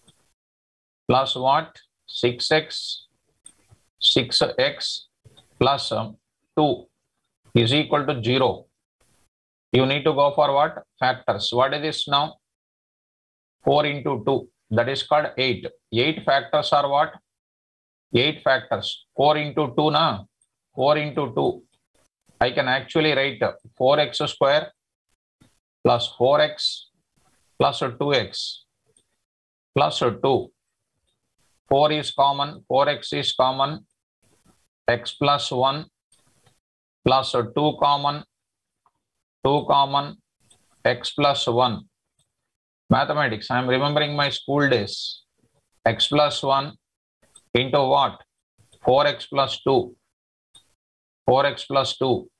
[SPEAKER 1] plus what? six x. six x plus two is equal to zero. You need to go for what? Factors. What is this now? four into two. That is called eight. eight factors are what? eight factors. four into two na? four into two. I can actually write four x square plus four x plus two x plus two. four is common. four x is common. X plus one plus two common. two common. X plus one. Mathematics, I am remembering my school days. X plus one into what? four x plus two. four x plus two.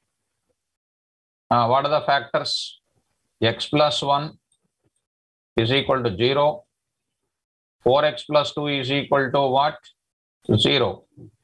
[SPEAKER 1] Uh, what are the factors? X plus one is equal to zero. four x plus two is equal to what? zero.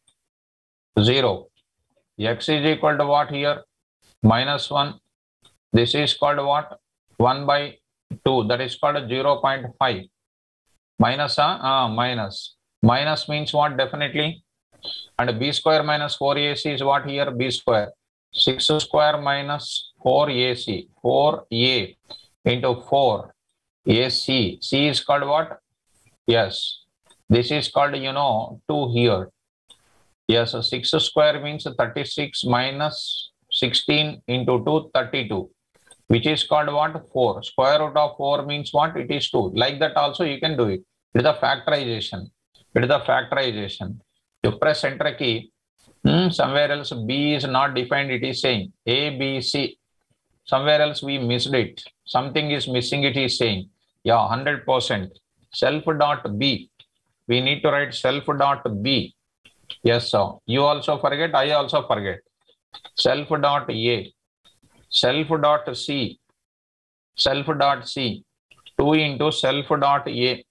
[SPEAKER 1] zero. X is equal to what here? Minus one. This is called what? one by two. That is called zero point five. Minus, uh, uh, minus. Minus means what? Definitely. And b square minus four a c is what here? B square. six square minus four a c. four a into four a c. C is called what? Yes. This is called, you know, two here. Yes, so six square means thirty-six minus sixteen into two, thirty-two. Which is called what? four. Square root of four means what? It is two. Like that also you can do it. It is a factorization. It is a factorization. You press enter key. Hmm, somewhere else B is not defined. It is saying A, B, C. Somewhere else we missed it. Something is missing. It is saying. Yeah, one hundred percent. Self dot B. We need to write self dot B. Yes, sir. You also forget. I also forget. Self dot A. Self dot C. Self dot C. two into self dot A.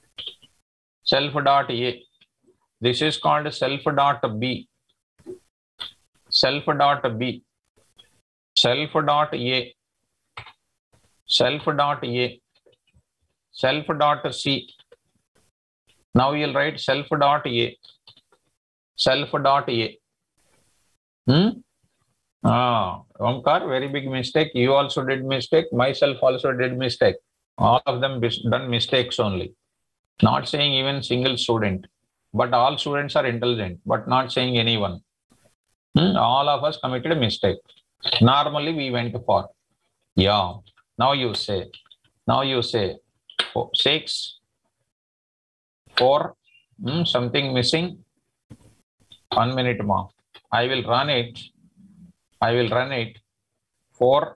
[SPEAKER 1] Self dot A. This is called self dot B. Self dot B. Self dot A. Self dot A. Self dot C. Now you'll write self dot A. Self dot A. Hmm? Ah, Omkar, very big mistake. You also did mistake. Myself also did mistake. All of them done mistakes only. Not saying even single student. But all students are intelligent. But not saying anyone. Hmm? All of us committed a mistake. Normally we went for. Yeah. Now you say. Now you say. Oh, six. Four. Hmm? Something missing. One minute more. I will run it. I will run it. Four.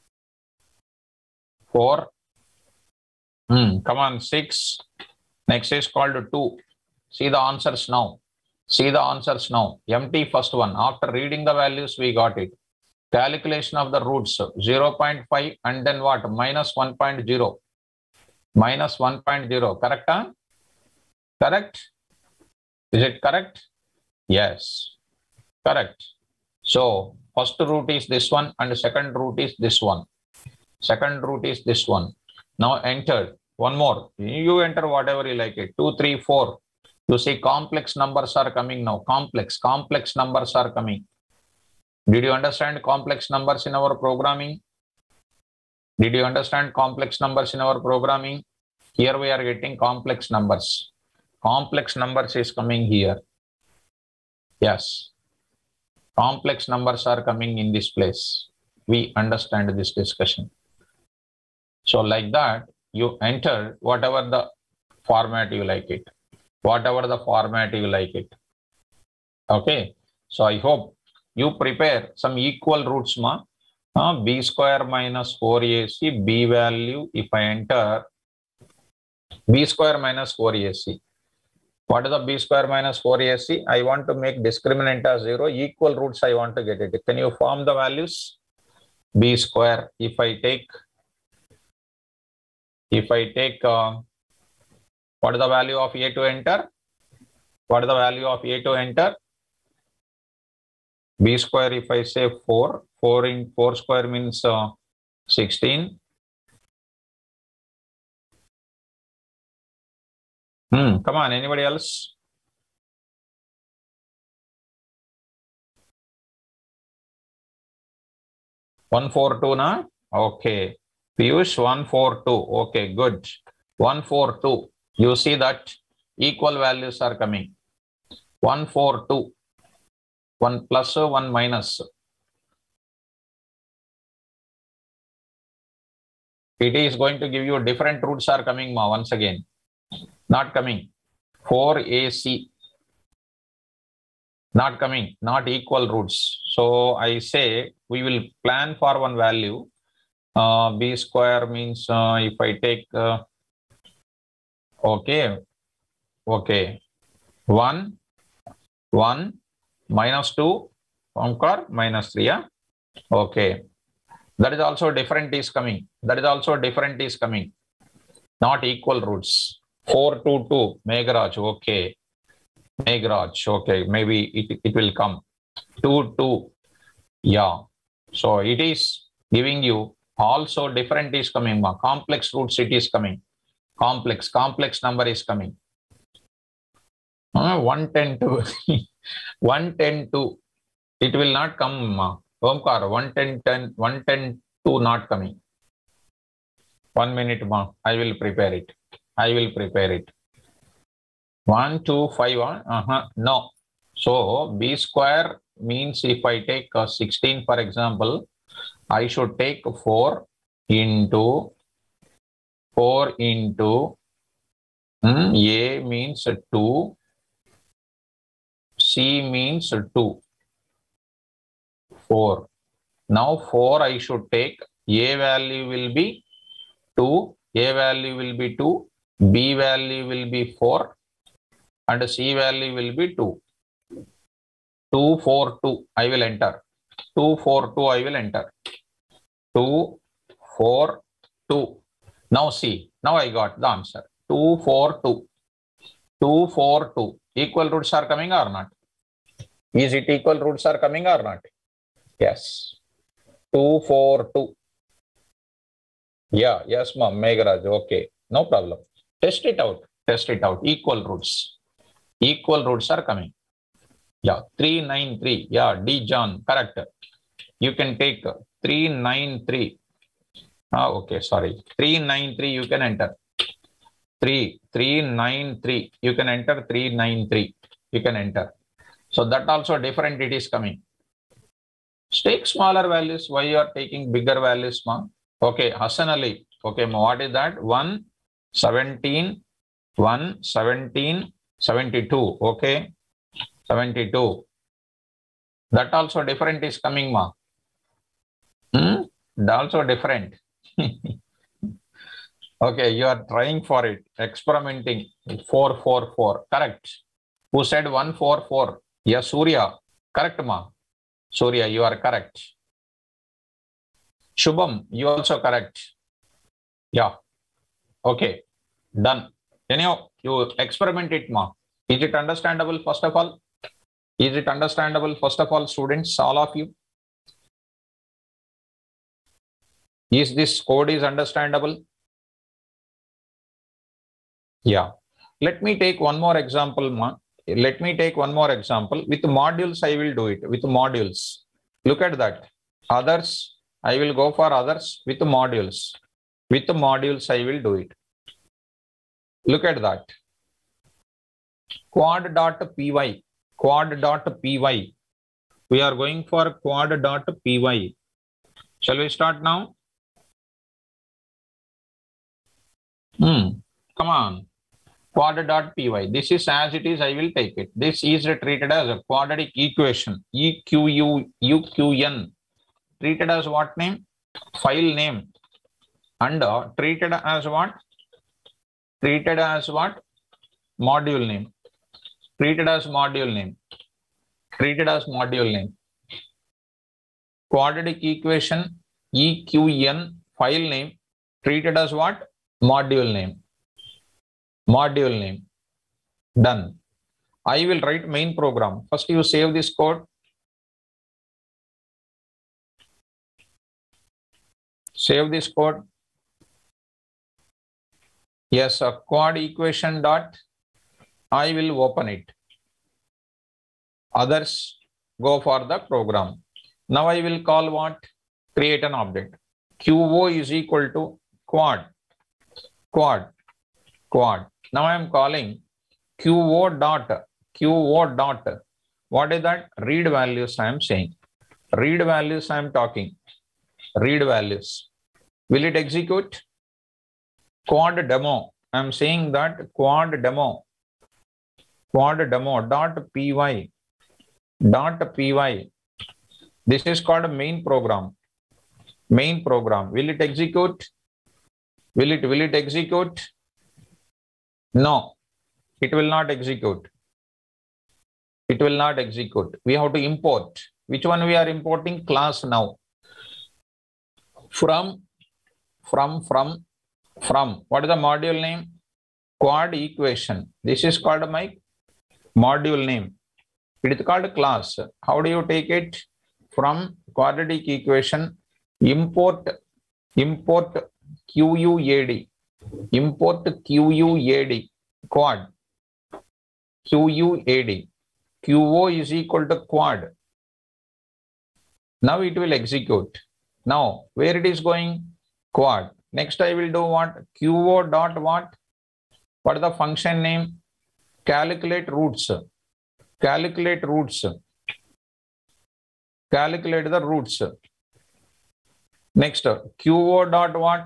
[SPEAKER 1] Four. Hmm. Come on. Six. Next is called two. See the answers now. See the answers now. Empty first one. After reading the values, we got it. Calculation of the roots. zero point five and then what? Minus one point zero. Minus one point zero. Correct? Huh? Correct? Is it correct? Yes. Correct. So, first root is this one and second root is this one. Second root is this one. Now entered. One more. You enter whatever you like it. two, three, four. You see complex numbers are coming now. Complex. Complex numbers are coming. Did you understand complex numbers in our programming? Did you understand complex numbers in our programming? Here we are getting complex numbers. Complex numbers is coming here. Yes. Complex numbers are coming in this place. We understand this discussion. So like that, you enter whatever the format you like it. Whatever the format you like it. Okay. So I hope you prepare some equal roots, ma. Uh, b square minus four A C, b value, if I enter b square minus four A C. What is the b square minus four A C? I want to make discriminant as zero, equal roots I want to get it. Can you form the values? B square, if I take, if I take, uh, what is the value of A to enter? What is the value of A to enter? B square, if I say four, four in four square means uh, sixteen. Hmm, come on, anybody else? one forty-two, na? Okay. Piyush, one forty-two. Okay, good. one forty-two. You see that equal values are coming. one forty-two. one plus, one minus. It is going to give you different roots are coming, ma, once again. Not coming. four A C. Not coming. Not equal roots. So I say we will plan for one value. Uh, b square means uh, if I take, uh, okay, okay, one, one, minus two, or minus three, yeah? Okay. That is also different is coming. That is also different is coming. Not equal roots. four two two, Meghraj, okay. Meghraj, okay, maybe it, it will come. two two, yeah. So it is giving you also different is coming. Complex roots it is coming. Complex, complex number is coming. Uh, one ten two. one ten two. It will not come. Omkar, one ten ten, one ten two not coming. One minute, ma. I will prepare it. I will prepare it. one, two, five, uh-huh. No. So b square means if I take uh, sixteen, for example, I should take four into four into mm, A means two, C means two, four. Now four I should take, A value will be two, A value will be two, B value will be four, and C value will be two. two, four, two, I will enter. two, four, two, I will enter. two, four, two. Now see, now I got the answer. two, four, two. two, four, two. Equal roots are coming or not? Is it equal roots are coming or not? Yes. two, four, two. Yeah, yes, ma'am. Meghraj, okay. No problem. Test it out. Test it out. Equal roots. Equal roots are coming. Yeah, three nine three. Yeah, D. John, correct. You can take three nine three. Ah, okay, sorry. three nine three, you can enter. three, three nine three. You can enter three nine three. You can enter. So that also different it is coming. Take smaller values. Why you are taking bigger values, ma? Okay, Hassan Ali. Okay, ma, what is that? one, seventeen, one, seventeen, seventy-two. Okay. seventy-two. That also different is coming, ma. Hmm? That also different. Okay, you are trying for it, experimenting. four four four, correct. Who said one four four? Yes, Surya. Correct, ma. Surya, you are correct. Shubham, you also correct. Yeah. Okay. Done. Anyhow, you experiment it, ma. Is it understandable, first of all? Is it understandable, first of all, students, all of you? Is this code is understandable? Yeah. Let me take one more example, ma. Let me take one more example. With modules, I will do it. With modules. Look at that. Others, I will go for others with modules. With modules, I will do it. Look at that. Quad.py. Quad.py. We are going for quad.py. Shall we start now? Hmm. Come on. Quad.py. This is as it is, I will take it. This is treated as a quadratic equation. E Q U U Q N. Treated as what name? File name. And uh, treated as what? Treated as what? Module name. Treated as module name. Treated as module name. Quadratic equation E Q N file name. Treated as what? Module name. Module name. Done. I will write main program. First you save this code. Save this code. Yes, a quad equation dot. I will open it. Others go for the program. Now I will call what? Create an object. Q O is equal to quad. Quad. Quad. Now I am calling Q O dot. Q O dot. What is that? Read values I am saying. Read values I am talking. Read values. Will it execute? Quad demo. I am saying that quad demo. Quad demo dot py. Dot py. This is called a main program. Main program. Will it execute? Will it will it execute? No, it will not execute. It will not execute. We have to import. Which one we are importing? Class now. From, from, from, from. What is the module name? Quad equation. This is called my module name. It is called class. How do you take it? From quadratic equation, import, import Q U A D. Import Q U A D. Quad. Q U A D. Q O is equal to quad. Now it will execute. Now, where it is going? Quad. Next I will do what? Q O dot what? What is the function name? Calculate roots. Calculate roots. Calculate the roots. Next, Q O dot what?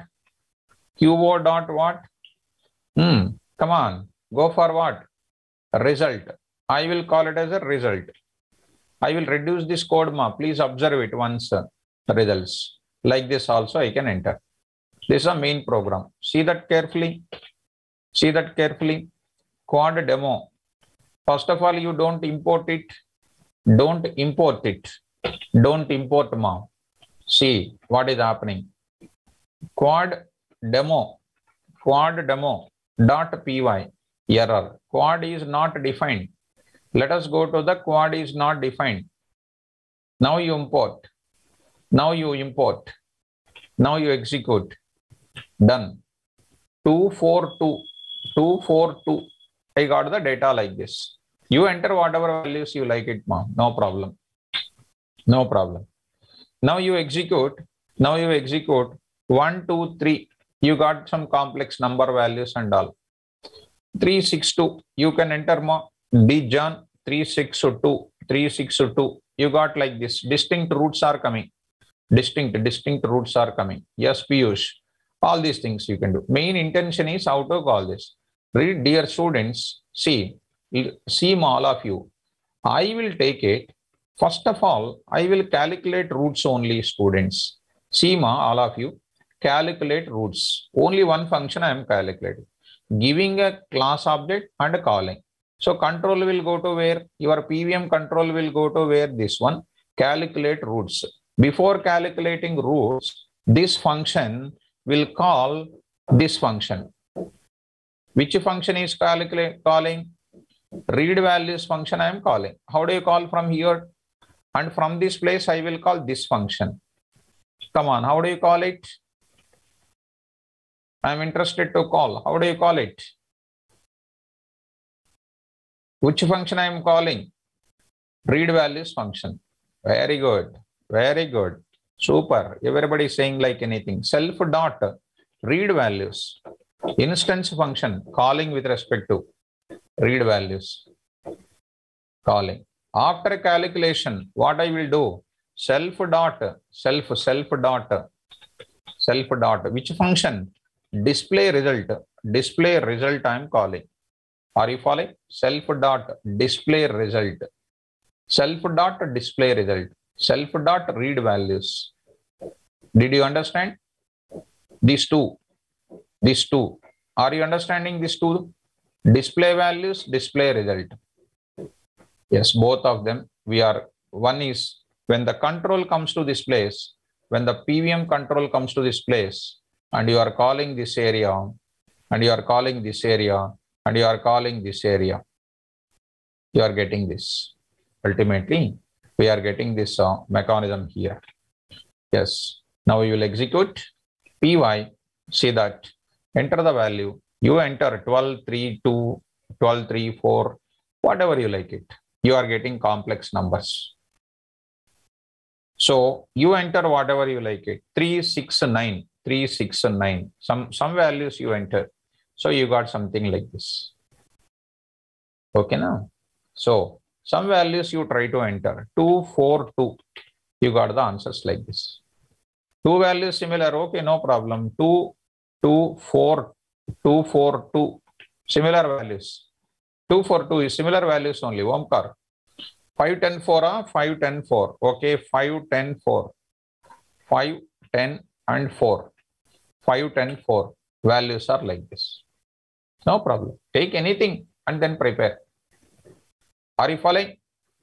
[SPEAKER 1] Q O dot what? Hmm. Come on. Go for what? Result. I will call it as a result. I will reduce this code ma. Please observe it once. Uh, results. Like this also I can enter. This is a main program. See that carefully. See that carefully. Quad demo. First of all, you don't import it. Don't import it. Don't import ma. See what is happening. Quad demo. Quad demo dot py. Error. Quad is not defined. Let us go to the quad is not defined. Now you import. Now you import. Now you execute. Done. two four two. two four two. I got the data like this. You enter whatever values you like it, ma'am. No problem. No problem. Now you execute. Now you execute. one, two, three. You got some complex number values and all. three six two. You can enter more. Dijan three six two. three six two. You got like this. Distinct roots are coming. Distinct, distinct roots are coming. Yes, Piyush. All these things you can do. Main intention is how to call this. Read, dear students. See, see all of you. I will take it. First of all, I will calculate roots only, students. See ma, all of you. Calculate roots. Only one function I am calculating. Giving a class object and calling. So control will go to where? Your P V M control will go to where? This one. Calculate roots. Before calculating roots, this function will call this function. Which function is calculate calling? Read values function I am calling. How do you call from here? And from this place I will call this function. Come on, how do you call it? I am interested to call. How do you call it? Which function I am calling? Read values function. Very good. Very good. Super. Everybody is saying like anything. Self dot read values. Instance function calling with respect to read values. Calling. After calculation, what I will do? Self dot self self dot self dot which function? Display result. Display result I am calling. Are you following? Self dot display result. Self dot display result. Self dot read values. Did you understand? These two. These two. Are you understanding these two? Display values, display result. Yes, both of them. We are, one is when the control comes to this place, when the P V M control comes to this place, and you are calling this area, and you are calling this area, and you are calling this area, you are getting this. Ultimately, we are getting this uh, mechanism here. Yes. Now you will execute P Y. See that. Enter the value. You enter twelve, three, two, twelve, three, four, whatever you like it. You are getting complex numbers. So you enter whatever you like it. three, six, nine. three, six, nine. Some, some values you enter. So you got something like this. Okay now. So some values you try to enter. two, four, two. You got the answers like this. Two values similar. Okay, no problem. two, two, four, two, four, two. Similar values. two, four, two is similar values only. Omkar. five, ten, four, uh, five, ten, four. Okay, five, ten, four. five, ten, and four. five, ten, four. Values are like this. No problem. Take anything and then prepare. Are you following?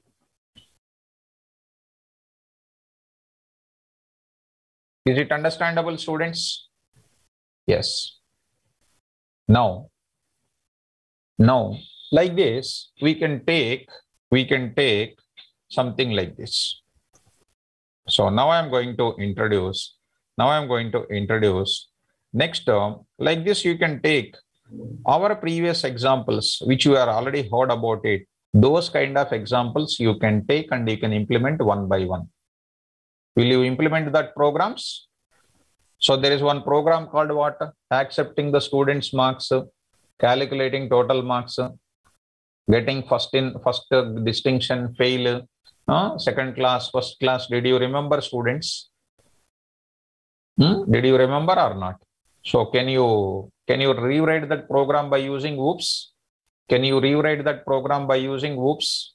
[SPEAKER 1] Is it understandable, students? Yes. Now, now, like this, we can take, we can take something like this. So now I am going to introduce, now I am going to introduce next term. Like this, you can take our previous examples, which you are already heard about it. Those kind of examples you can take and you can implement one by one. Will you implement that programs? So there is one program called what? Accepting the students' marks, calculating total marks, getting first in first distinction, fail, uh, second class, first class. Did you remember, students? Hmm? Did you remember or not? So can you can you rewrite that program by using whoops? Can you rewrite that program by using whoops?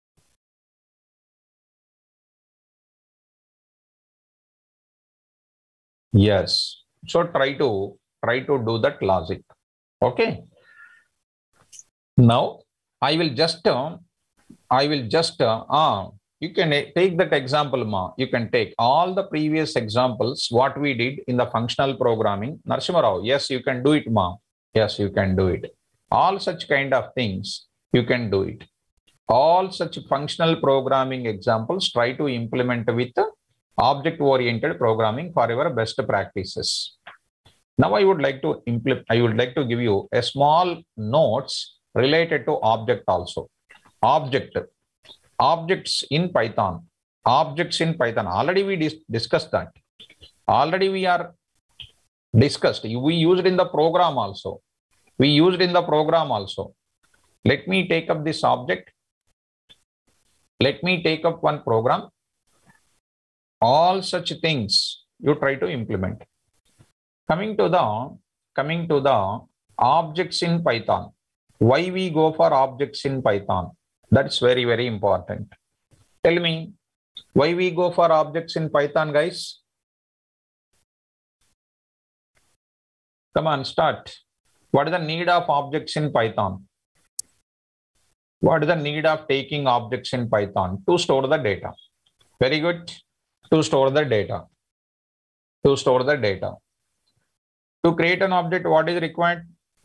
[SPEAKER 1] Yes. So try to try to do that logic. Okay. Now I will just uh, I will just uh, uh, you can take that example, ma. You can take all the previous examples what we did in the functional programming. Narasimha Rao, yes, you can do it, ma. Yes, you can do it. All such kind of things you can do it. All such functional programming examples try to implement with object-oriented programming for your best practices. Now I would like to implement. I would like to give you a small notes related to object also. Object, objects in Python. Objects in Python. Already we dis discussed that. Already we are discussed. We used in the program also. We used in the program also. Let me take up this object. Let me take up one program. All such things you try to implement. Coming to the coming to the objects in Python. Why we go for objects in Python? That's very, very important. Tell me, why we go for objects in Python, guys? Come on, start. What is the need of objects in Python? What is the need of taking objects in Python? To store the data. Very good. To store the data. To store the data. To create an object, what is required?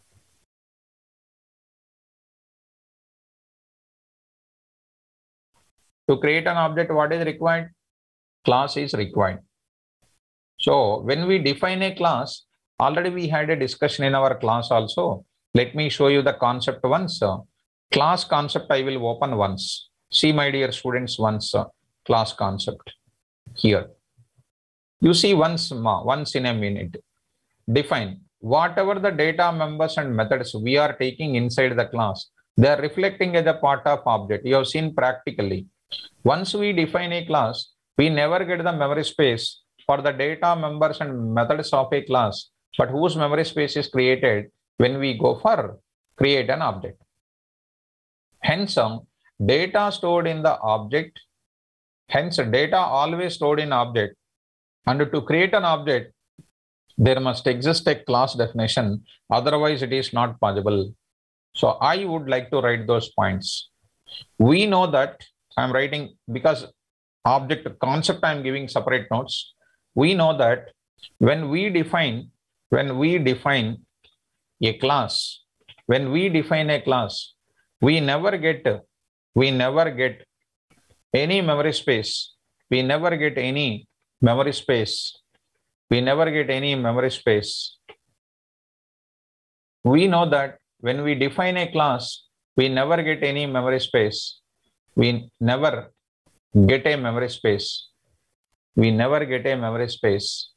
[SPEAKER 1] To create an object, what is required? Class is required. So when we define a class, already we had a discussion in our class also. Let me show you the concept once. Class concept I will open once. See, my dear students, once class concept. here. You see once, once in a minute. Define whatever the data members and methods we are taking inside the class, they are reflecting as a part of object. You have seen practically. Once we define a class, we never get the memory space for the data members and methods of a class, but whose memory space is created when we go for create an object. Hence, um, data stored in the object, hence data always stored in object, and to create an object, there must exist a class definition, otherwise it is not possible. So I would like to write those points. We know that I'm writing because object concept I'm giving separate notes. We know that when we define, when we define a class, when we define a class, we never get, we never get any memory space. We never get any memory space. We never get any memory space. We know that when we define a class, we never get any memory space. We never get a memory space. We never get a memory space.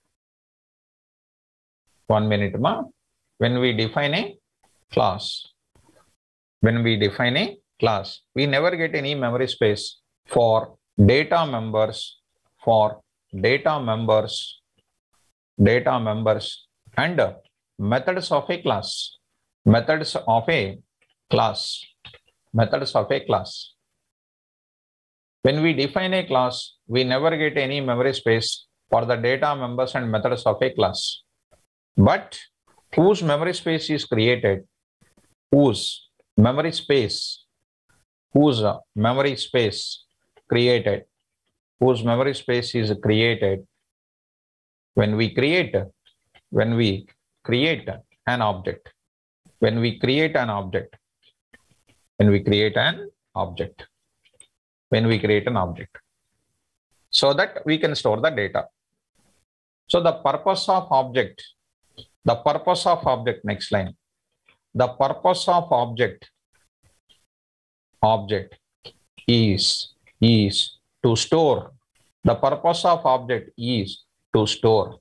[SPEAKER 1] One minute, ma. When we define a class, when we define a class, we never get any memory space for data members, for data members, data members and methods of a class, methods of a class, methods of a class. When we define a class, we never get any memory space for the data members and methods of a class. But whose memory space is created, whose memory space, whose memory space created, whose memory space is created when we create, when we create an object, when we create an object, when we create an object, when we create an object, so that we can store the data. So the purpose of object, the purpose of object, next line, the purpose of object, object is, is to store, the purpose of object is to store,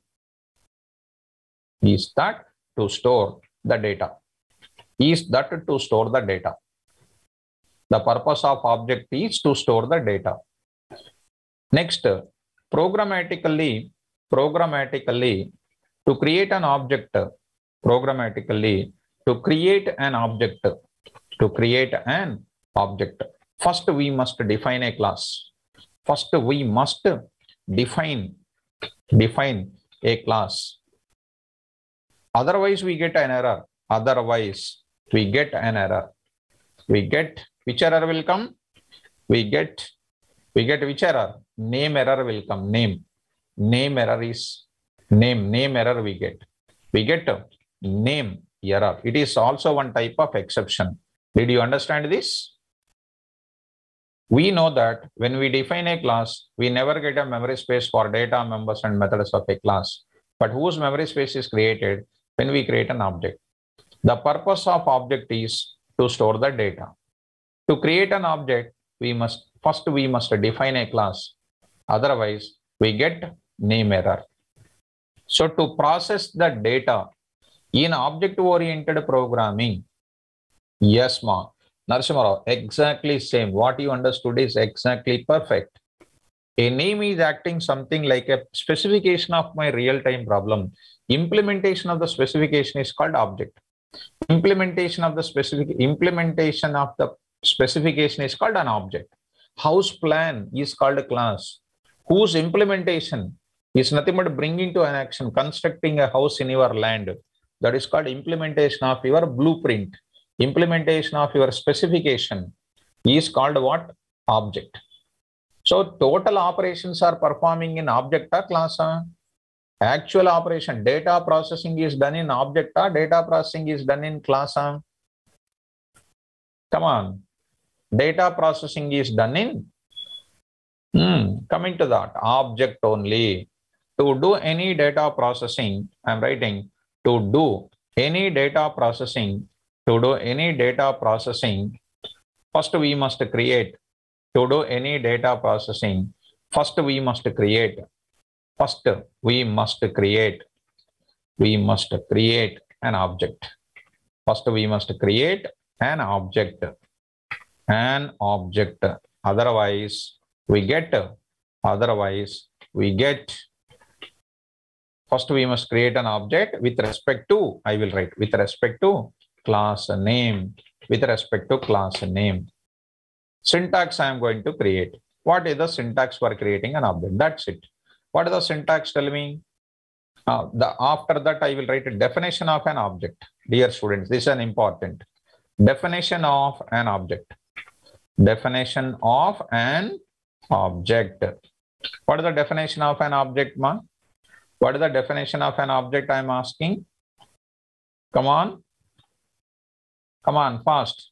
[SPEAKER 1] is that to store the data, is that to store the data. The purpose of object is to store the data. Next, programmatically, programmatically, to create an object, programmatically, to create an object, to create an object, first we must define a class. First we must define, define a class. Otherwise we get an error. Otherwise we get an error. We get, which error will come? We get, we get which error? Name error will come. Name. Name error is name. Name error we get. We get name error. It is also one type of exception. Did you understand this? We know that when we define a class, we never get a memory space for data members and methods of a class, but whose memory space is created when we create an object. The purpose of object is to store the data. To create an object, we must first we must define a class. Otherwise, we get name error. So to process the data in object-oriented programming, yes, ma. Narasimha Rao, exactly same. What you understood is exactly perfect. A name is acting something like a specification of my real-time problem. Implementation of the specification is called object. Implementation of the specific implementation of the specification is called an object. House plan is called a class, whose implementation is nothing but bringing to an action, constructing a house in your land. That is called implementation of your blueprint. Implementation of your specification is called what? Object. So total operations are performing in object or class. Huh? Actual operation, data processing is done in object or data processing is done in class. Huh? Come on. Data processing is done in, hmm, coming to that, object only. To do any data processing, I'm writing, to do any data processing, to do any data processing, first we must create, to do any data processing, First we must create. First we must create. We must create an object. First we must create an object. An object. Otherwise we get. Otherwise we get. First we must create an object with respect to, I will write with respect to class name. With respect to class name. Syntax I am going to create. What is the syntax for creating an object? That's it. What is the syntax? Tell me. Uh, the, after that, I will write a definition of an object. Dear students, this is an important definition of an object. Definition of an object. What is the definition of an object, ma? What is the definition of an object? I am asking. Come on. Come on, fast.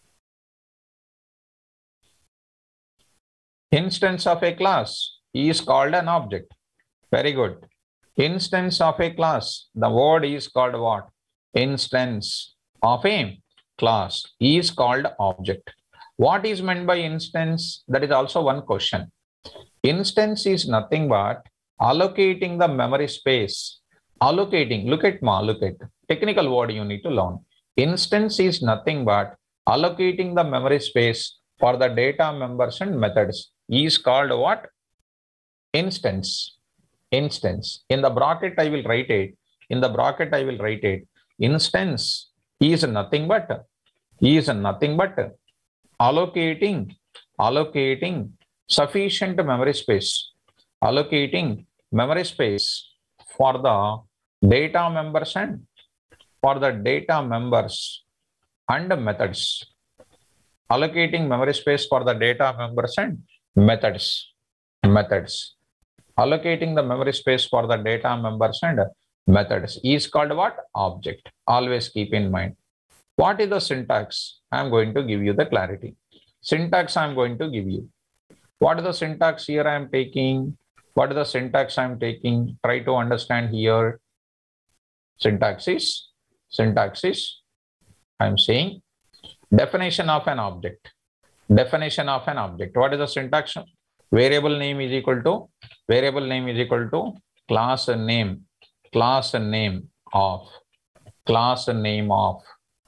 [SPEAKER 1] Instance of a class is called an object. Very good. Instance of a class. The word is called what? Instance of a class is called object. What is meant by instance? That is also one question. Instance is nothing but allocating the memory space. Allocating. Look at ma. Look at technical word you need to learn. Instance is nothing but allocating the memory space for the data members and methods is called what? Instance. Instance. In the bracket I will write it. In the bracket I will write it. Instance is nothing but is nothing but allocating allocating sufficient memory space. Allocating memory space for the data members and for the data members and methods. Allocating memory space for the data members and methods. Methods. Allocating the memory space for the data members and methods is called what? Object. Always keep in mind. What is the syntax? I am going to give you the clarity. Syntax I am going to give you. What is the syntax here I am taking? What is the syntax I am taking? Try to understand here. Syntax is Syntax is, I am saying, definition of an object. Definition of an object. What is the syntax? Variable name is equal to, variable name is equal to class name, class name of, class name of,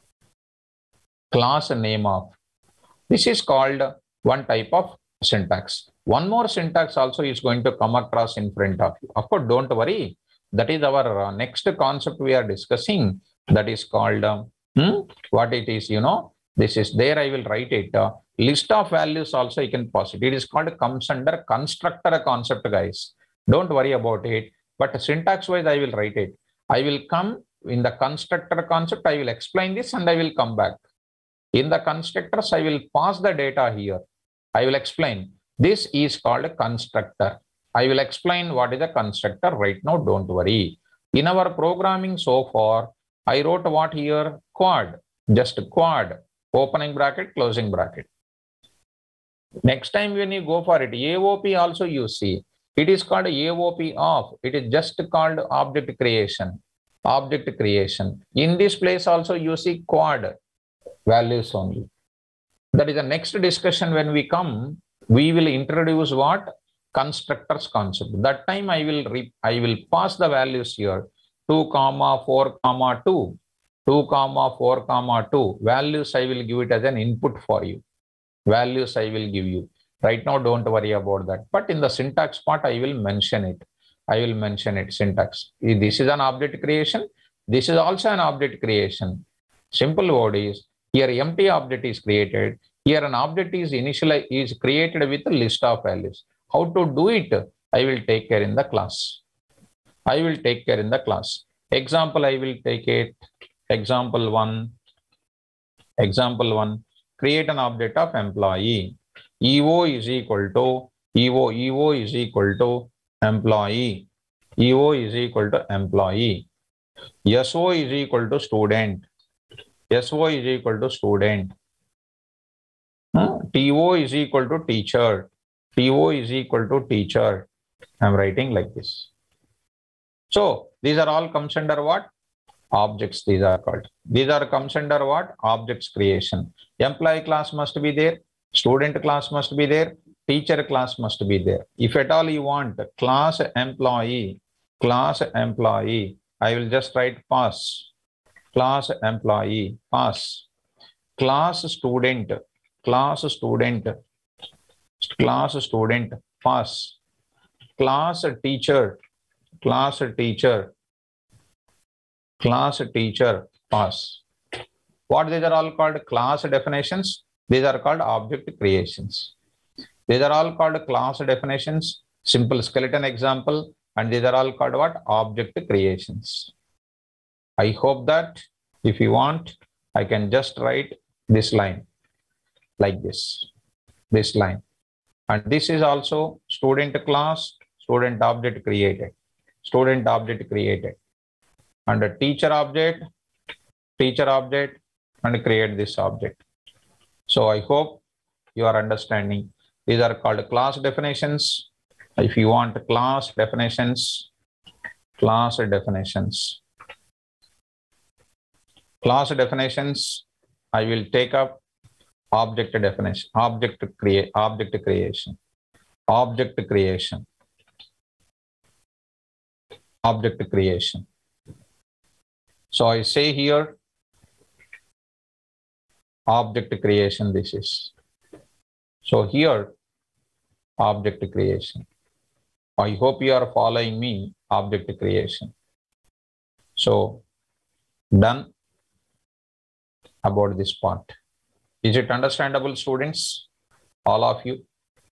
[SPEAKER 1] class name of. This is called one type of syntax. One more syntax also is going to come across in front of you. Of course, don't worry. That is our next concept we are discussing. That is called, uh, hmm, what it is, you know, this is there, I will write it. Uh, list of values also you can pass it. It is called, comes under constructor concept, guys. Don't worry about it. But syntax wise, I will write it. I will come in the constructor concept. I will explain this and I will come back. In the constructors, I will pass the data here. I will explain. This is called a constructor. I will explain what is a constructor right now. Don't worry. In our programming so far, I wrote what here? Quad. Just quad. Opening bracket, closing bracket. Next time when you go for it, A O P also you see. It is called A O P of. It is just called object creation. Object creation. In this place also you see quad values only. That is the next discussion when we come. We will introduce what? Constructors concept. That time I will re I will pass the values here. two comma four comma two. two comma four comma two. Values I will give it as an input for you. Values I will give you. Right now don't worry about that. But in the syntax part I will mention it. I will mention it. Syntax. This is an object creation. This is also an object creation. Simple word is here empty object is created. Here an object is initially is created with a list of values. How to do it? I will take care in the class. I will take care in the class. Example, I will take it. Example one. Example one. Create an object of employee. E O is equal to E O. E O is equal to employee. E O is equal to employee. S O is equal to student. S O is equal to student. Hmm? T O is equal to teacher. T O is equal to teacher. I'm writing like this. So these are all comes under what? Objects. These are called. These are comes under what? Objects creation. Employee class must be there. Student class must be there. teacher class must be there. If at all you want class employee, class employee, I will just write pass. Class employee, pass. Class student, class student, class student, pass. Class teacher, class teacher, class teacher, pass. What these are all called class definitions? These are called object creations. These are all called class definitions, simple skeleton example, and these are all called what? Object creations. I hope that if you want, I can just write this line like this, this line. And this is also student class, student object created, student object created. And a teacher object, teacher object, and create this object. So I hope you are understanding. These are called class definitions. If you want class definitions, class definitions, class definitions, I will take up object definition, object create, object creation, object creation, object creation. So I say here, object creation, this is. So here, object creation. I hope you are following me, object creation. So, done about this part. Is it understandable, students? All of you?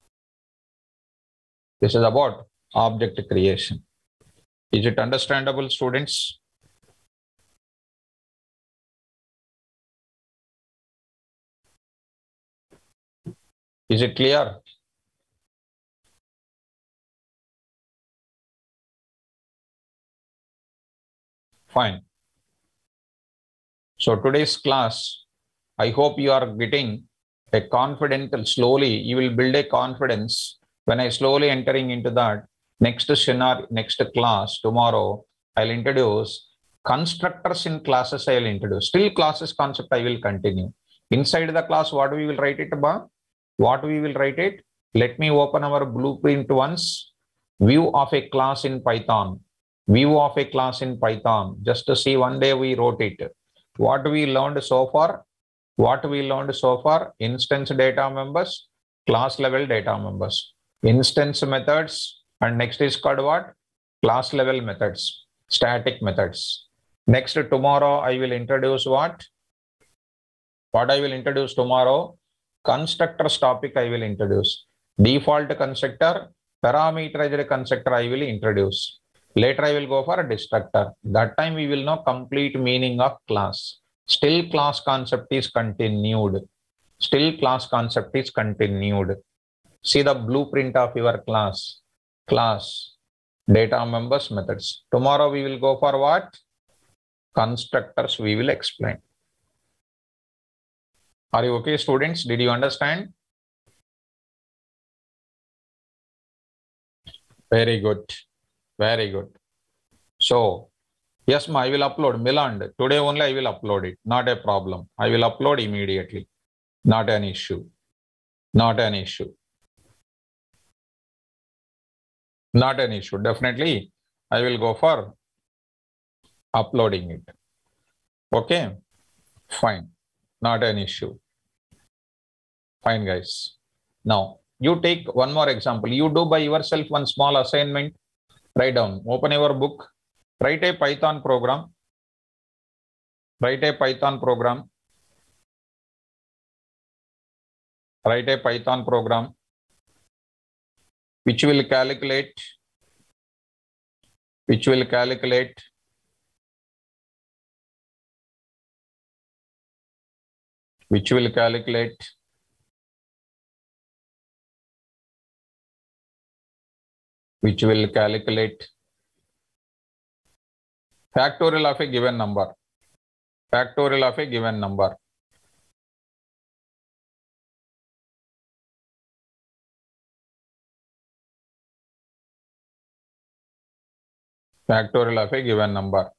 [SPEAKER 1] This is about object creation. Is it understandable, students? Is it clear? Fine. So today's class, I hope you are getting a confident, slowly, you will build a confidence when I slowly entering into that next scenario, next class tomorrow, I'll introduce constructors in classes. I'll introduce still classes concept. I will continue inside the class. What we will write it about? What we will write it? Let me open our blueprint once. View of a class in Python. View of a class in Python. Just to see, one day we wrote it. What we learned so far? What we learned so far? Instance data members, class level data members, instance methods, and next is called what? Class level methods, static methods. Next, tomorrow I will introduce what? What I will introduce tomorrow? Constructors topic I will introduce. Default constructor, parameterized constructor I will introduce. Later I will go for a destructor. That time we will know complete meaning of class. Still class concept is continued. Still class concept is continued. See the blueprint of your class. Class, data members, methods. Tomorrow we will go for what? Constructors we will explain. Are you okay, students? Did you understand? Very good. Very good. So, yes, ma, I will upload Milan. Today only I will upload it. Not a problem. I will upload immediately. Not an issue. Not an issue. Not an issue. Definitely, I will go for uploading it. Okay. Fine. Not an issue. Fine, guys. Now, you take one more example. You do by yourself one small assignment. Write down. Open your book. Write a Python program. Write a Python program. Write a Python program which will calculate, which will calculate which will calculate which will calculate factorial of a given number. Factorial of a given number. Factorial of a given number.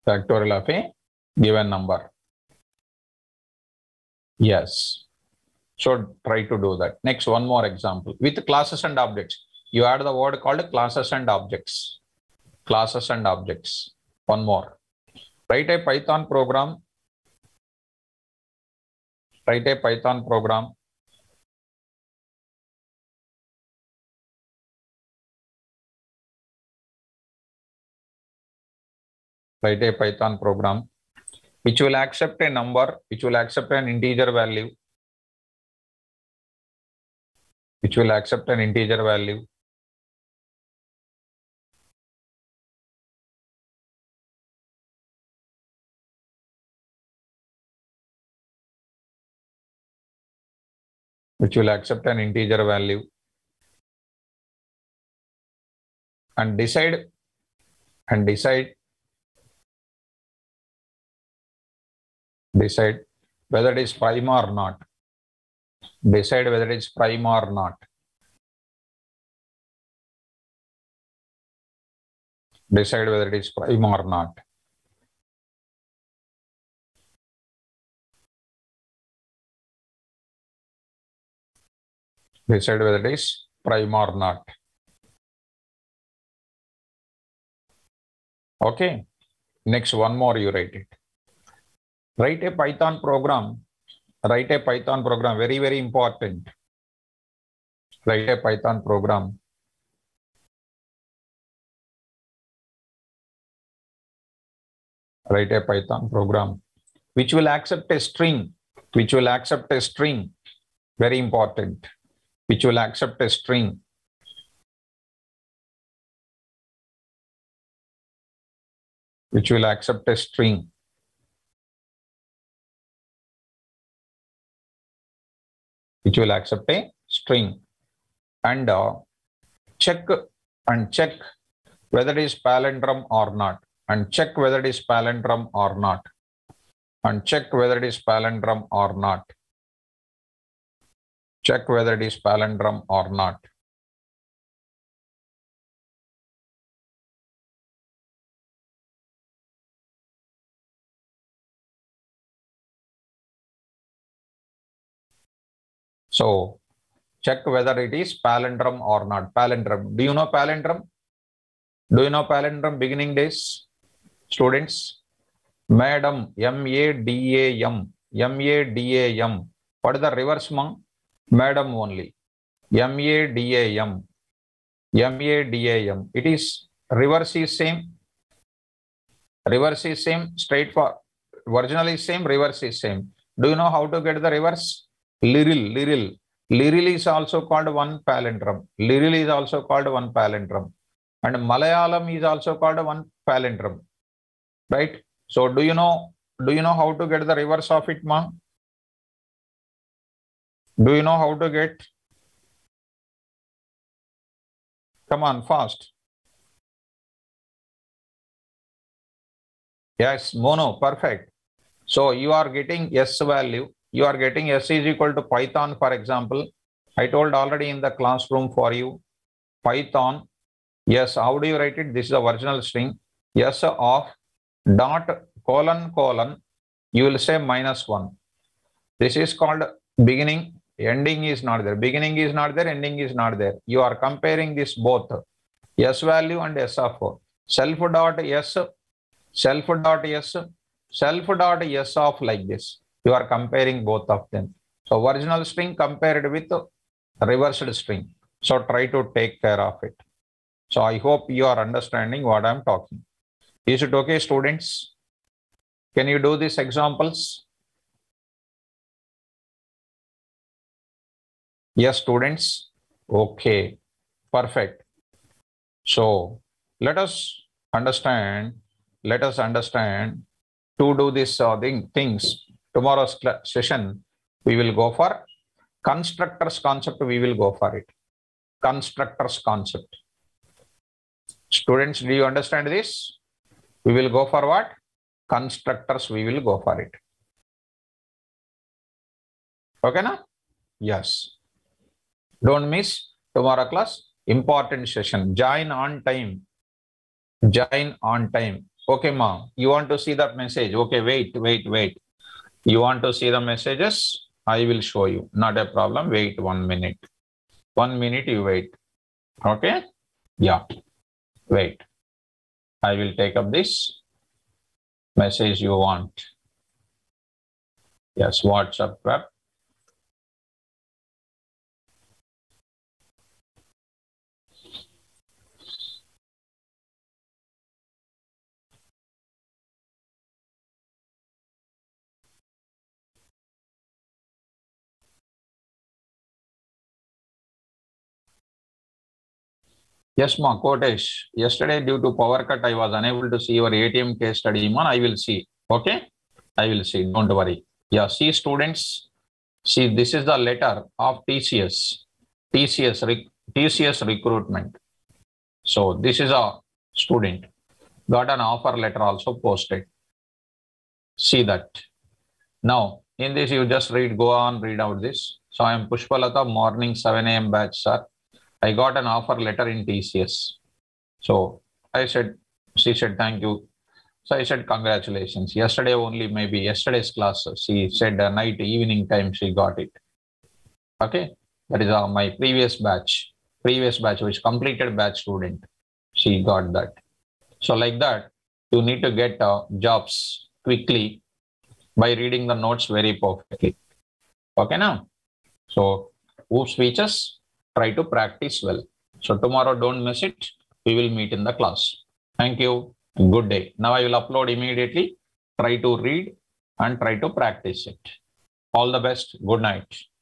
[SPEAKER 1] Factorial of a given number. Yes. So try to do that. Next, one more example. With classes and objects. You add the word called classes and objects. Classes and objects. One more. Write a Python program. Write a Python program. Write a Python program which will accept a number, which will accept an integer value, which will accept an integer value, which will accept an integer value, and decide and decide decide whether it is prime or not. Decide whether it is prime or not. Decide whether it is prime or not. Decide whether it is prime or not. Okay. Next, one more you write it. Write a Python program. Write a Python program. Very, very important. Write a Python program. Write a Python program which will accept a string. Which will accept a string. Very important. Which will accept a string. Which will accept a string. Which will accept a string, and uh, check and check whether it is palindrome or not, and check whether it is palindrome or not, and check whether it is palindrome or not. Check whether it is palindrome or not. So check whether it is palindrome or not. Palindrome. Do you know palindrome? Do you know palindrome beginning days? Students? Madam. M A D A M. M A D A M. What is the reverse, ma? Madam only. M A D A M. M A D A M. It is reverse is same. Reverse is same. Straight for original is same. Reverse is same. Do you know how to get the reverse? Literal, literal. Literal is also called one palindrome. Literal is also called one palindrome. And Malayalam is also called one palindrome. Right? So do you know, do you know how to get the reverse of it, ma? Do you know how to get? Come on, fast. Yes, mono, perfect. So you are getting S value. You are getting S is equal to Python, for example. I told already in the classroom for you. Python. Yes, how do you write it? This is the original string. S of dot colon colon. You will say minus one. This is called beginning. Ending is not there. Beginning is not there. Ending is not there. You are comparing this both. S value and S of self dot S. Self dot S. Self dot S of like this. You are comparing both of them. So original string compared with reversed string. So try to take care of it. So I hope you are understanding what I am talking. Is it okay, students? Can you do these examples? Yes, students. Okay, perfect. So let us understand. Let us understand to do this uh, thing, things. Tomorrow's session, we will go for constructors concept. We will go for it. Constructors concept. Students, do you understand this? We will go for what? Constructors. We will go for it. Okay, na? Yes. Don't miss tomorrow class. Important session. Join on time. Join on time. Okay, ma, you want to see that message? Okay, wait, wait, wait. You want to see the messages? I will show you. Not a problem. Wait one minute. One minute you wait. Okay? Yeah. Wait. I will take up this message you want. Yes, WhatsApp web. Yes, ma, Kotesh. Yesterday, due to power cut, I was unable to see your A T M case study. Man, I will see. Okay? I will see. Don't worry. Yeah, see, students. See, this is the letter of T C S. T C S, T C S recruitment. So, this is a student. Got an offer letter also posted. See that. Now, in this, you just read, go on, read out this. So, I am Pushpalata, morning seven A M batch, sir. I got an offer letter in T C S. So I said, she said, thank you. So I said, congratulations. Yesterday only, maybe yesterday's class, she said uh, night, evening time, she got it. Okay. That is uh, my previous batch, previous batch, which completed batch student. She got that. So like that, you need to get uh, jobs quickly by reading the notes very perfectly. Okay now. So who speeches? Try to practice well. So tomorrow, don't miss it. We will meet in the class. Thank you. Good day. Now I will upload immediately. Try to read and try to practice it. All the best. Good night.